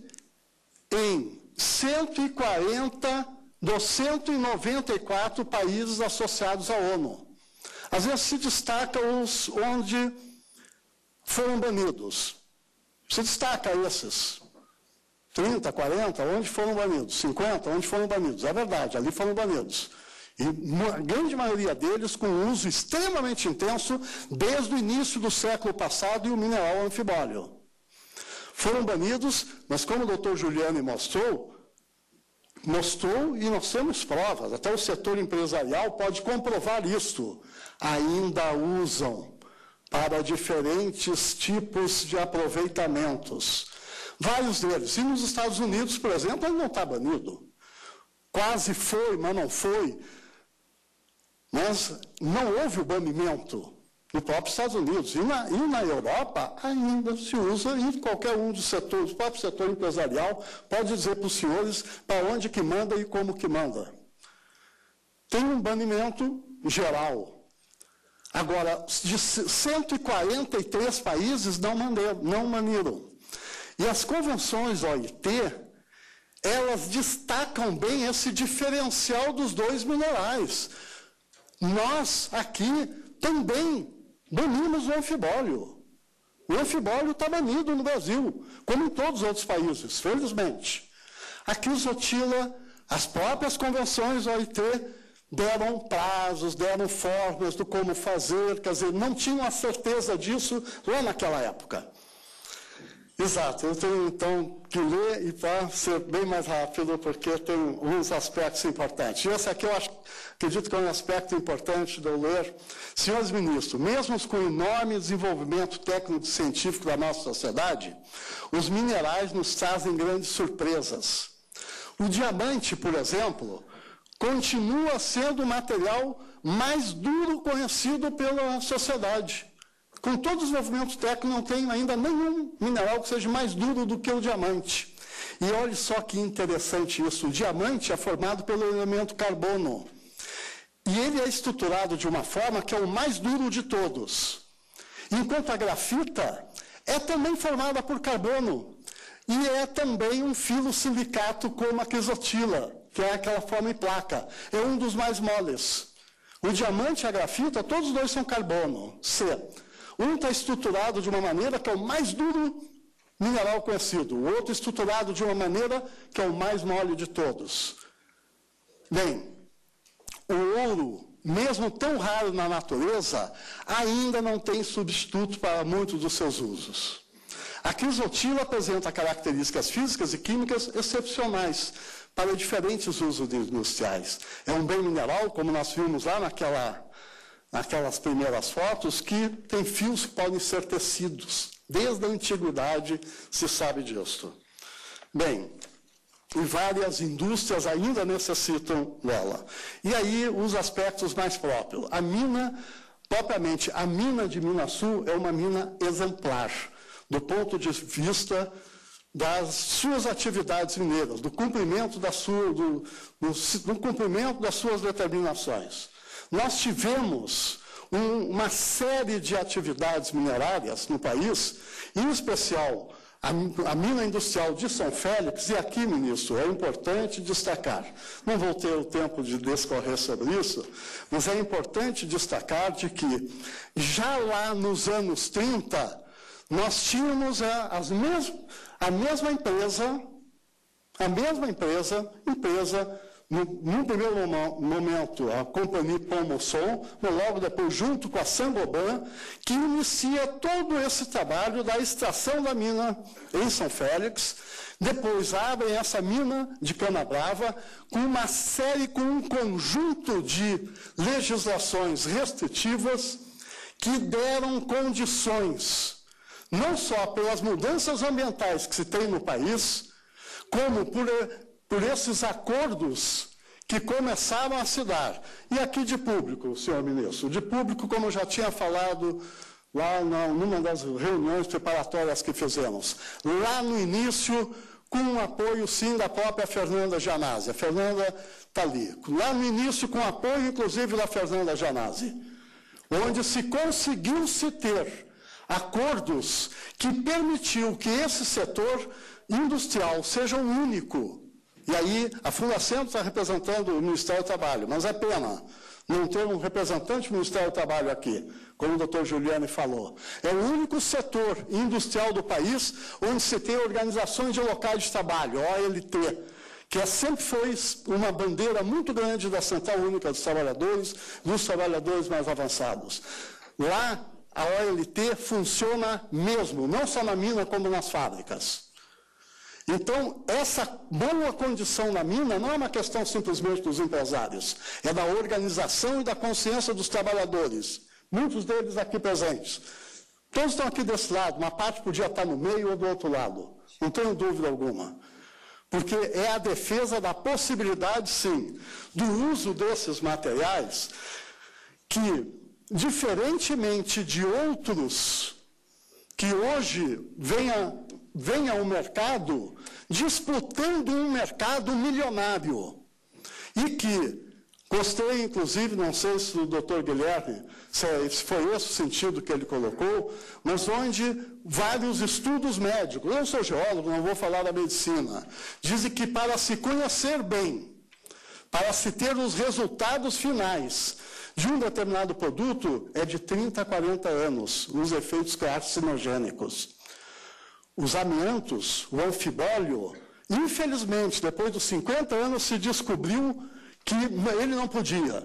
em cento e quarenta dos cento e noventa e quatro países associados à ONU. Às vezes se destaca os onde foram banidos. Se destaca esses. trinta, quarenta, onde foram banidos. cinquenta, onde foram banidos. É verdade, ali foram banidos. E a grande maioria deles com uso extremamente intenso desde o início do século passado e o mineral anfibólio. Foram banidos, mas como o doutor Giuliani mostrou, mostrou e nós temos provas, até o setor empresarial pode comprovar isto, ainda usam para diferentes tipos de aproveitamentos. Vários deles. E nos Estados Unidos, por exemplo, ele não está banido. Quase foi, mas não foi. Mas não houve o banimento no próprio Estados Unidos. E na, e na Europa ainda se usa em qualquer um dos setores. O próprio setor empresarial pode dizer para os senhores para onde que manda e como que manda. Tem um banimento geral. Agora, de cento e quarenta e três países não, manderam, não baniram. E as convenções O I T, elas destacam bem esse diferencial dos dois minerais. Nós, aqui, também banimos o anfibólio. O anfibólio está banido no Brasil, como em todos os outros países, felizmente. Aqui, Zotila, as próprias convenções O I T deram prazos, deram formas do como fazer, quer dizer, não tinham a certeza disso lá naquela época. Exato, eu tenho então que ler e para ser bem mais rápido, porque tem uns aspectos importantes. E esse aqui eu acho, acredito que é um aspecto importante de eu ler. Senhores ministros, mesmo com o enorme desenvolvimento técnico-científico da nossa sociedade, os minerais nos trazem grandes surpresas. O diamante, por exemplo, continua sendo o material mais duro conhecido pela sociedade. Com todo o desenvolvimento técnico, não tem ainda nenhum mineral que seja mais duro do que o diamante. E olhe só que interessante isso. O diamante é formado pelo elemento carbono. E ele é estruturado de uma forma que é o mais duro de todos. Enquanto a grafita é também formada por carbono. E é também um filosilicato como a crisotila, que é aquela forma em placa. É um dos mais moles. O diamante e a grafita, todos os dois são carbono. C. Um está estruturado de uma maneira que é o mais duro mineral conhecido. O outro estruturado de uma maneira que é o mais mole de todos. Bem, o ouro, mesmo tão raro na natureza, ainda não tem substituto para muitos dos seus usos. A crisotila apresenta características físicas e químicas excepcionais para diferentes usos industriais. É um bem mineral, como nós vimos lá naquela... naquelas primeiras fotos, que tem fios que podem ser tecidos. Desde a antiguidade se sabe disso. Bem, e várias indústrias ainda necessitam dela. E aí, os aspectos mais próprios. A mina, propriamente, a mina de Minas Sul é uma mina exemplar, do ponto de vista das suas atividades mineiras, do cumprimento, da sua, do, do, do cumprimento das suas determinações. Nós tivemos um, uma série de atividades minerárias no país, em especial a, a mina industrial de São Félix, e aqui, ministro, é importante destacar, não vou ter o tempo de discorrer sobre isso, mas é importante destacar de que já lá nos anos trinta, nós tínhamos a, as mes, a mesma empresa, a mesma empresa, empresa No, no primeiro momento, a Companhia Pomosson, logo depois, junto com a Sangoban, que inicia todo esse trabalho da extração da mina em São Félix. Depois abrem essa mina de Canabrava com uma série, com um conjunto de legislações restritivas que deram condições, não só pelas mudanças ambientais que se tem no país, como por... por esses acordos que começaram a se dar. E aqui de público, senhor ministro, de público, como eu já tinha falado lá numa das reuniões preparatórias que fizemos, lá no início, com o apoio, sim, da própria Fernanda Gianazzi. A Fernanda está ali. Lá no início, com o apoio, inclusive, da Fernanda Gianazzi, onde se conseguiu se ter acordos que permitiu que esse setor industrial seja o único. E aí, a Fundacentro está representando o Ministério do Trabalho, mas é pena não ter um representante do Ministério do Trabalho aqui, como o doutor Giuliani falou. É o único setor industrial do país onde se tem organizações de locais de trabalho, O L T, que é, sempre foi uma bandeira muito grande da Central Única dos Trabalhadores, dos trabalhadores mais avançados. Lá, a O L T funciona mesmo, não só na mina, como nas fábricas. Então, essa boa condição na mina não é uma questão simplesmente dos empresários, é da organização e da consciência dos trabalhadores, muitos deles aqui presentes. Todos estão aqui desse lado, uma parte podia estar no meio ou do outro lado, não tenho dúvida alguma. Porque é a defesa da possibilidade, sim, do uso desses materiais que, diferentemente de outros que hoje venha vem ao mercado disputando um mercado milionário. E que, gostei, inclusive, não sei se o doutor Guilherme, se foi esse o sentido que ele colocou, mas onde vários estudos médicos, eu não sou geólogo, não vou falar da medicina, dizem que para se conhecer bem, para se ter os resultados finais de um determinado produto, é de trinta a quarenta anos, os efeitos carcinogênicos. Os amiantos, o anfibólio, infelizmente, depois dos cinquenta anos, se descobriu que ele não podia.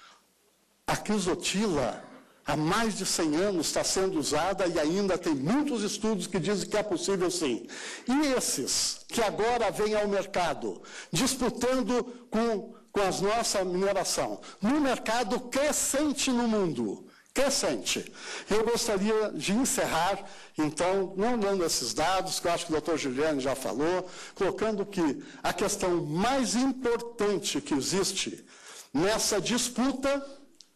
A crisotila, há mais de cem anos, está sendo usada e ainda tem muitos estudos que dizem que é possível sim. E esses, que agora vêm ao mercado, disputando com, com a nossa mineração, no mercado crescente no mundo, crescente. Eu gostaria de encerrar, então, não dando esses dados, que eu acho que o doutor Giuliani já falou, colocando que a questão mais importante que existe nessa disputa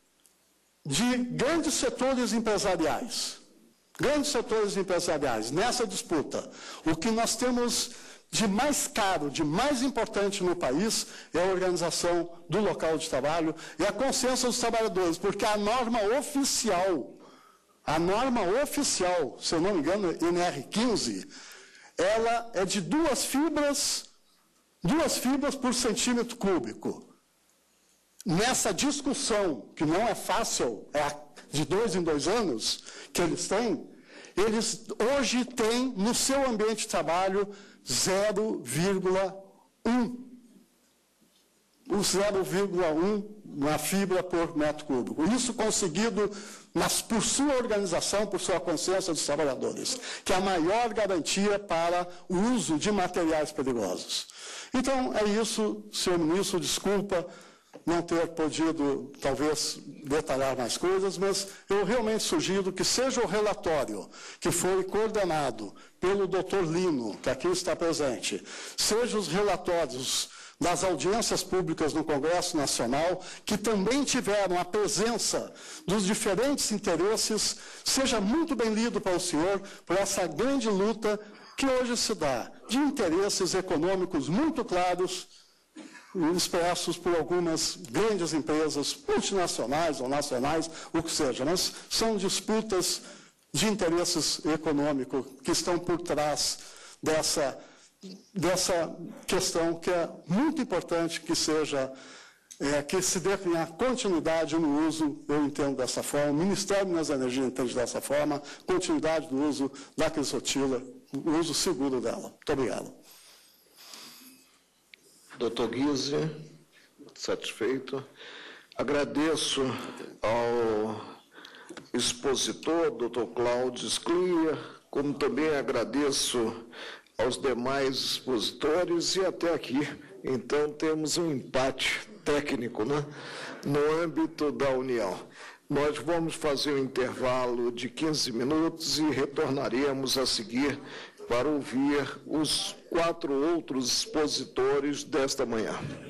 de grandes setores empresariais, grandes setores empresariais, nessa disputa, o que nós temos de mais caro, de mais importante no país é a organização do local de trabalho e a consciência dos trabalhadores, porque a norma oficial, a norma oficial, se eu não me engano, N R quinze, ela é de duas fibras, duas fibras por centímetro cúbico. Nessa discussão, que não é fácil, é de dois em dois anos que eles têm, eles hoje têm no seu ambiente de trabalho zero vírgula um. O zero vírgula um na fibra por metro cúbico. Isso conseguido mas por sua organização, por sua consciência dos trabalhadores, que é a maior garantia para o uso de materiais perigosos. Então, é isso, senhor ministro, desculpa não ter podido, talvez, detalhar mais coisas, mas eu realmente sugiro que seja o relatório que foi coordenado pelo doutor Lino, que aqui está presente, seja os relatórios das audiências públicas no Congresso Nacional, que também tiveram a presença dos diferentes interesses, seja muito bem lido para o senhor, por essa grande luta que hoje se dá, de interesses econômicos muito claros, expressos por algumas grandes empresas multinacionais ou nacionais, o que seja, mas são disputas de interesses econômicos que estão por trás dessa, dessa questão que é muito importante que seja, é, que se dê a continuidade no uso, eu entendo dessa forma, o Ministério de Minas e Energia entende dessa forma, continuidade do uso da crisotila, o uso seguro dela. Muito obrigado. Doutor Guise, satisfeito. Agradeço ao expositor, doutor Cláudio Sclia, como também agradeço aos demais expositores e até aqui. Então, temos um empate técnico, né, no âmbito da União. Nós vamos fazer um intervalo de quinze minutos e retornaremos a seguir para ouvir os quatro outros expositores desta manhã.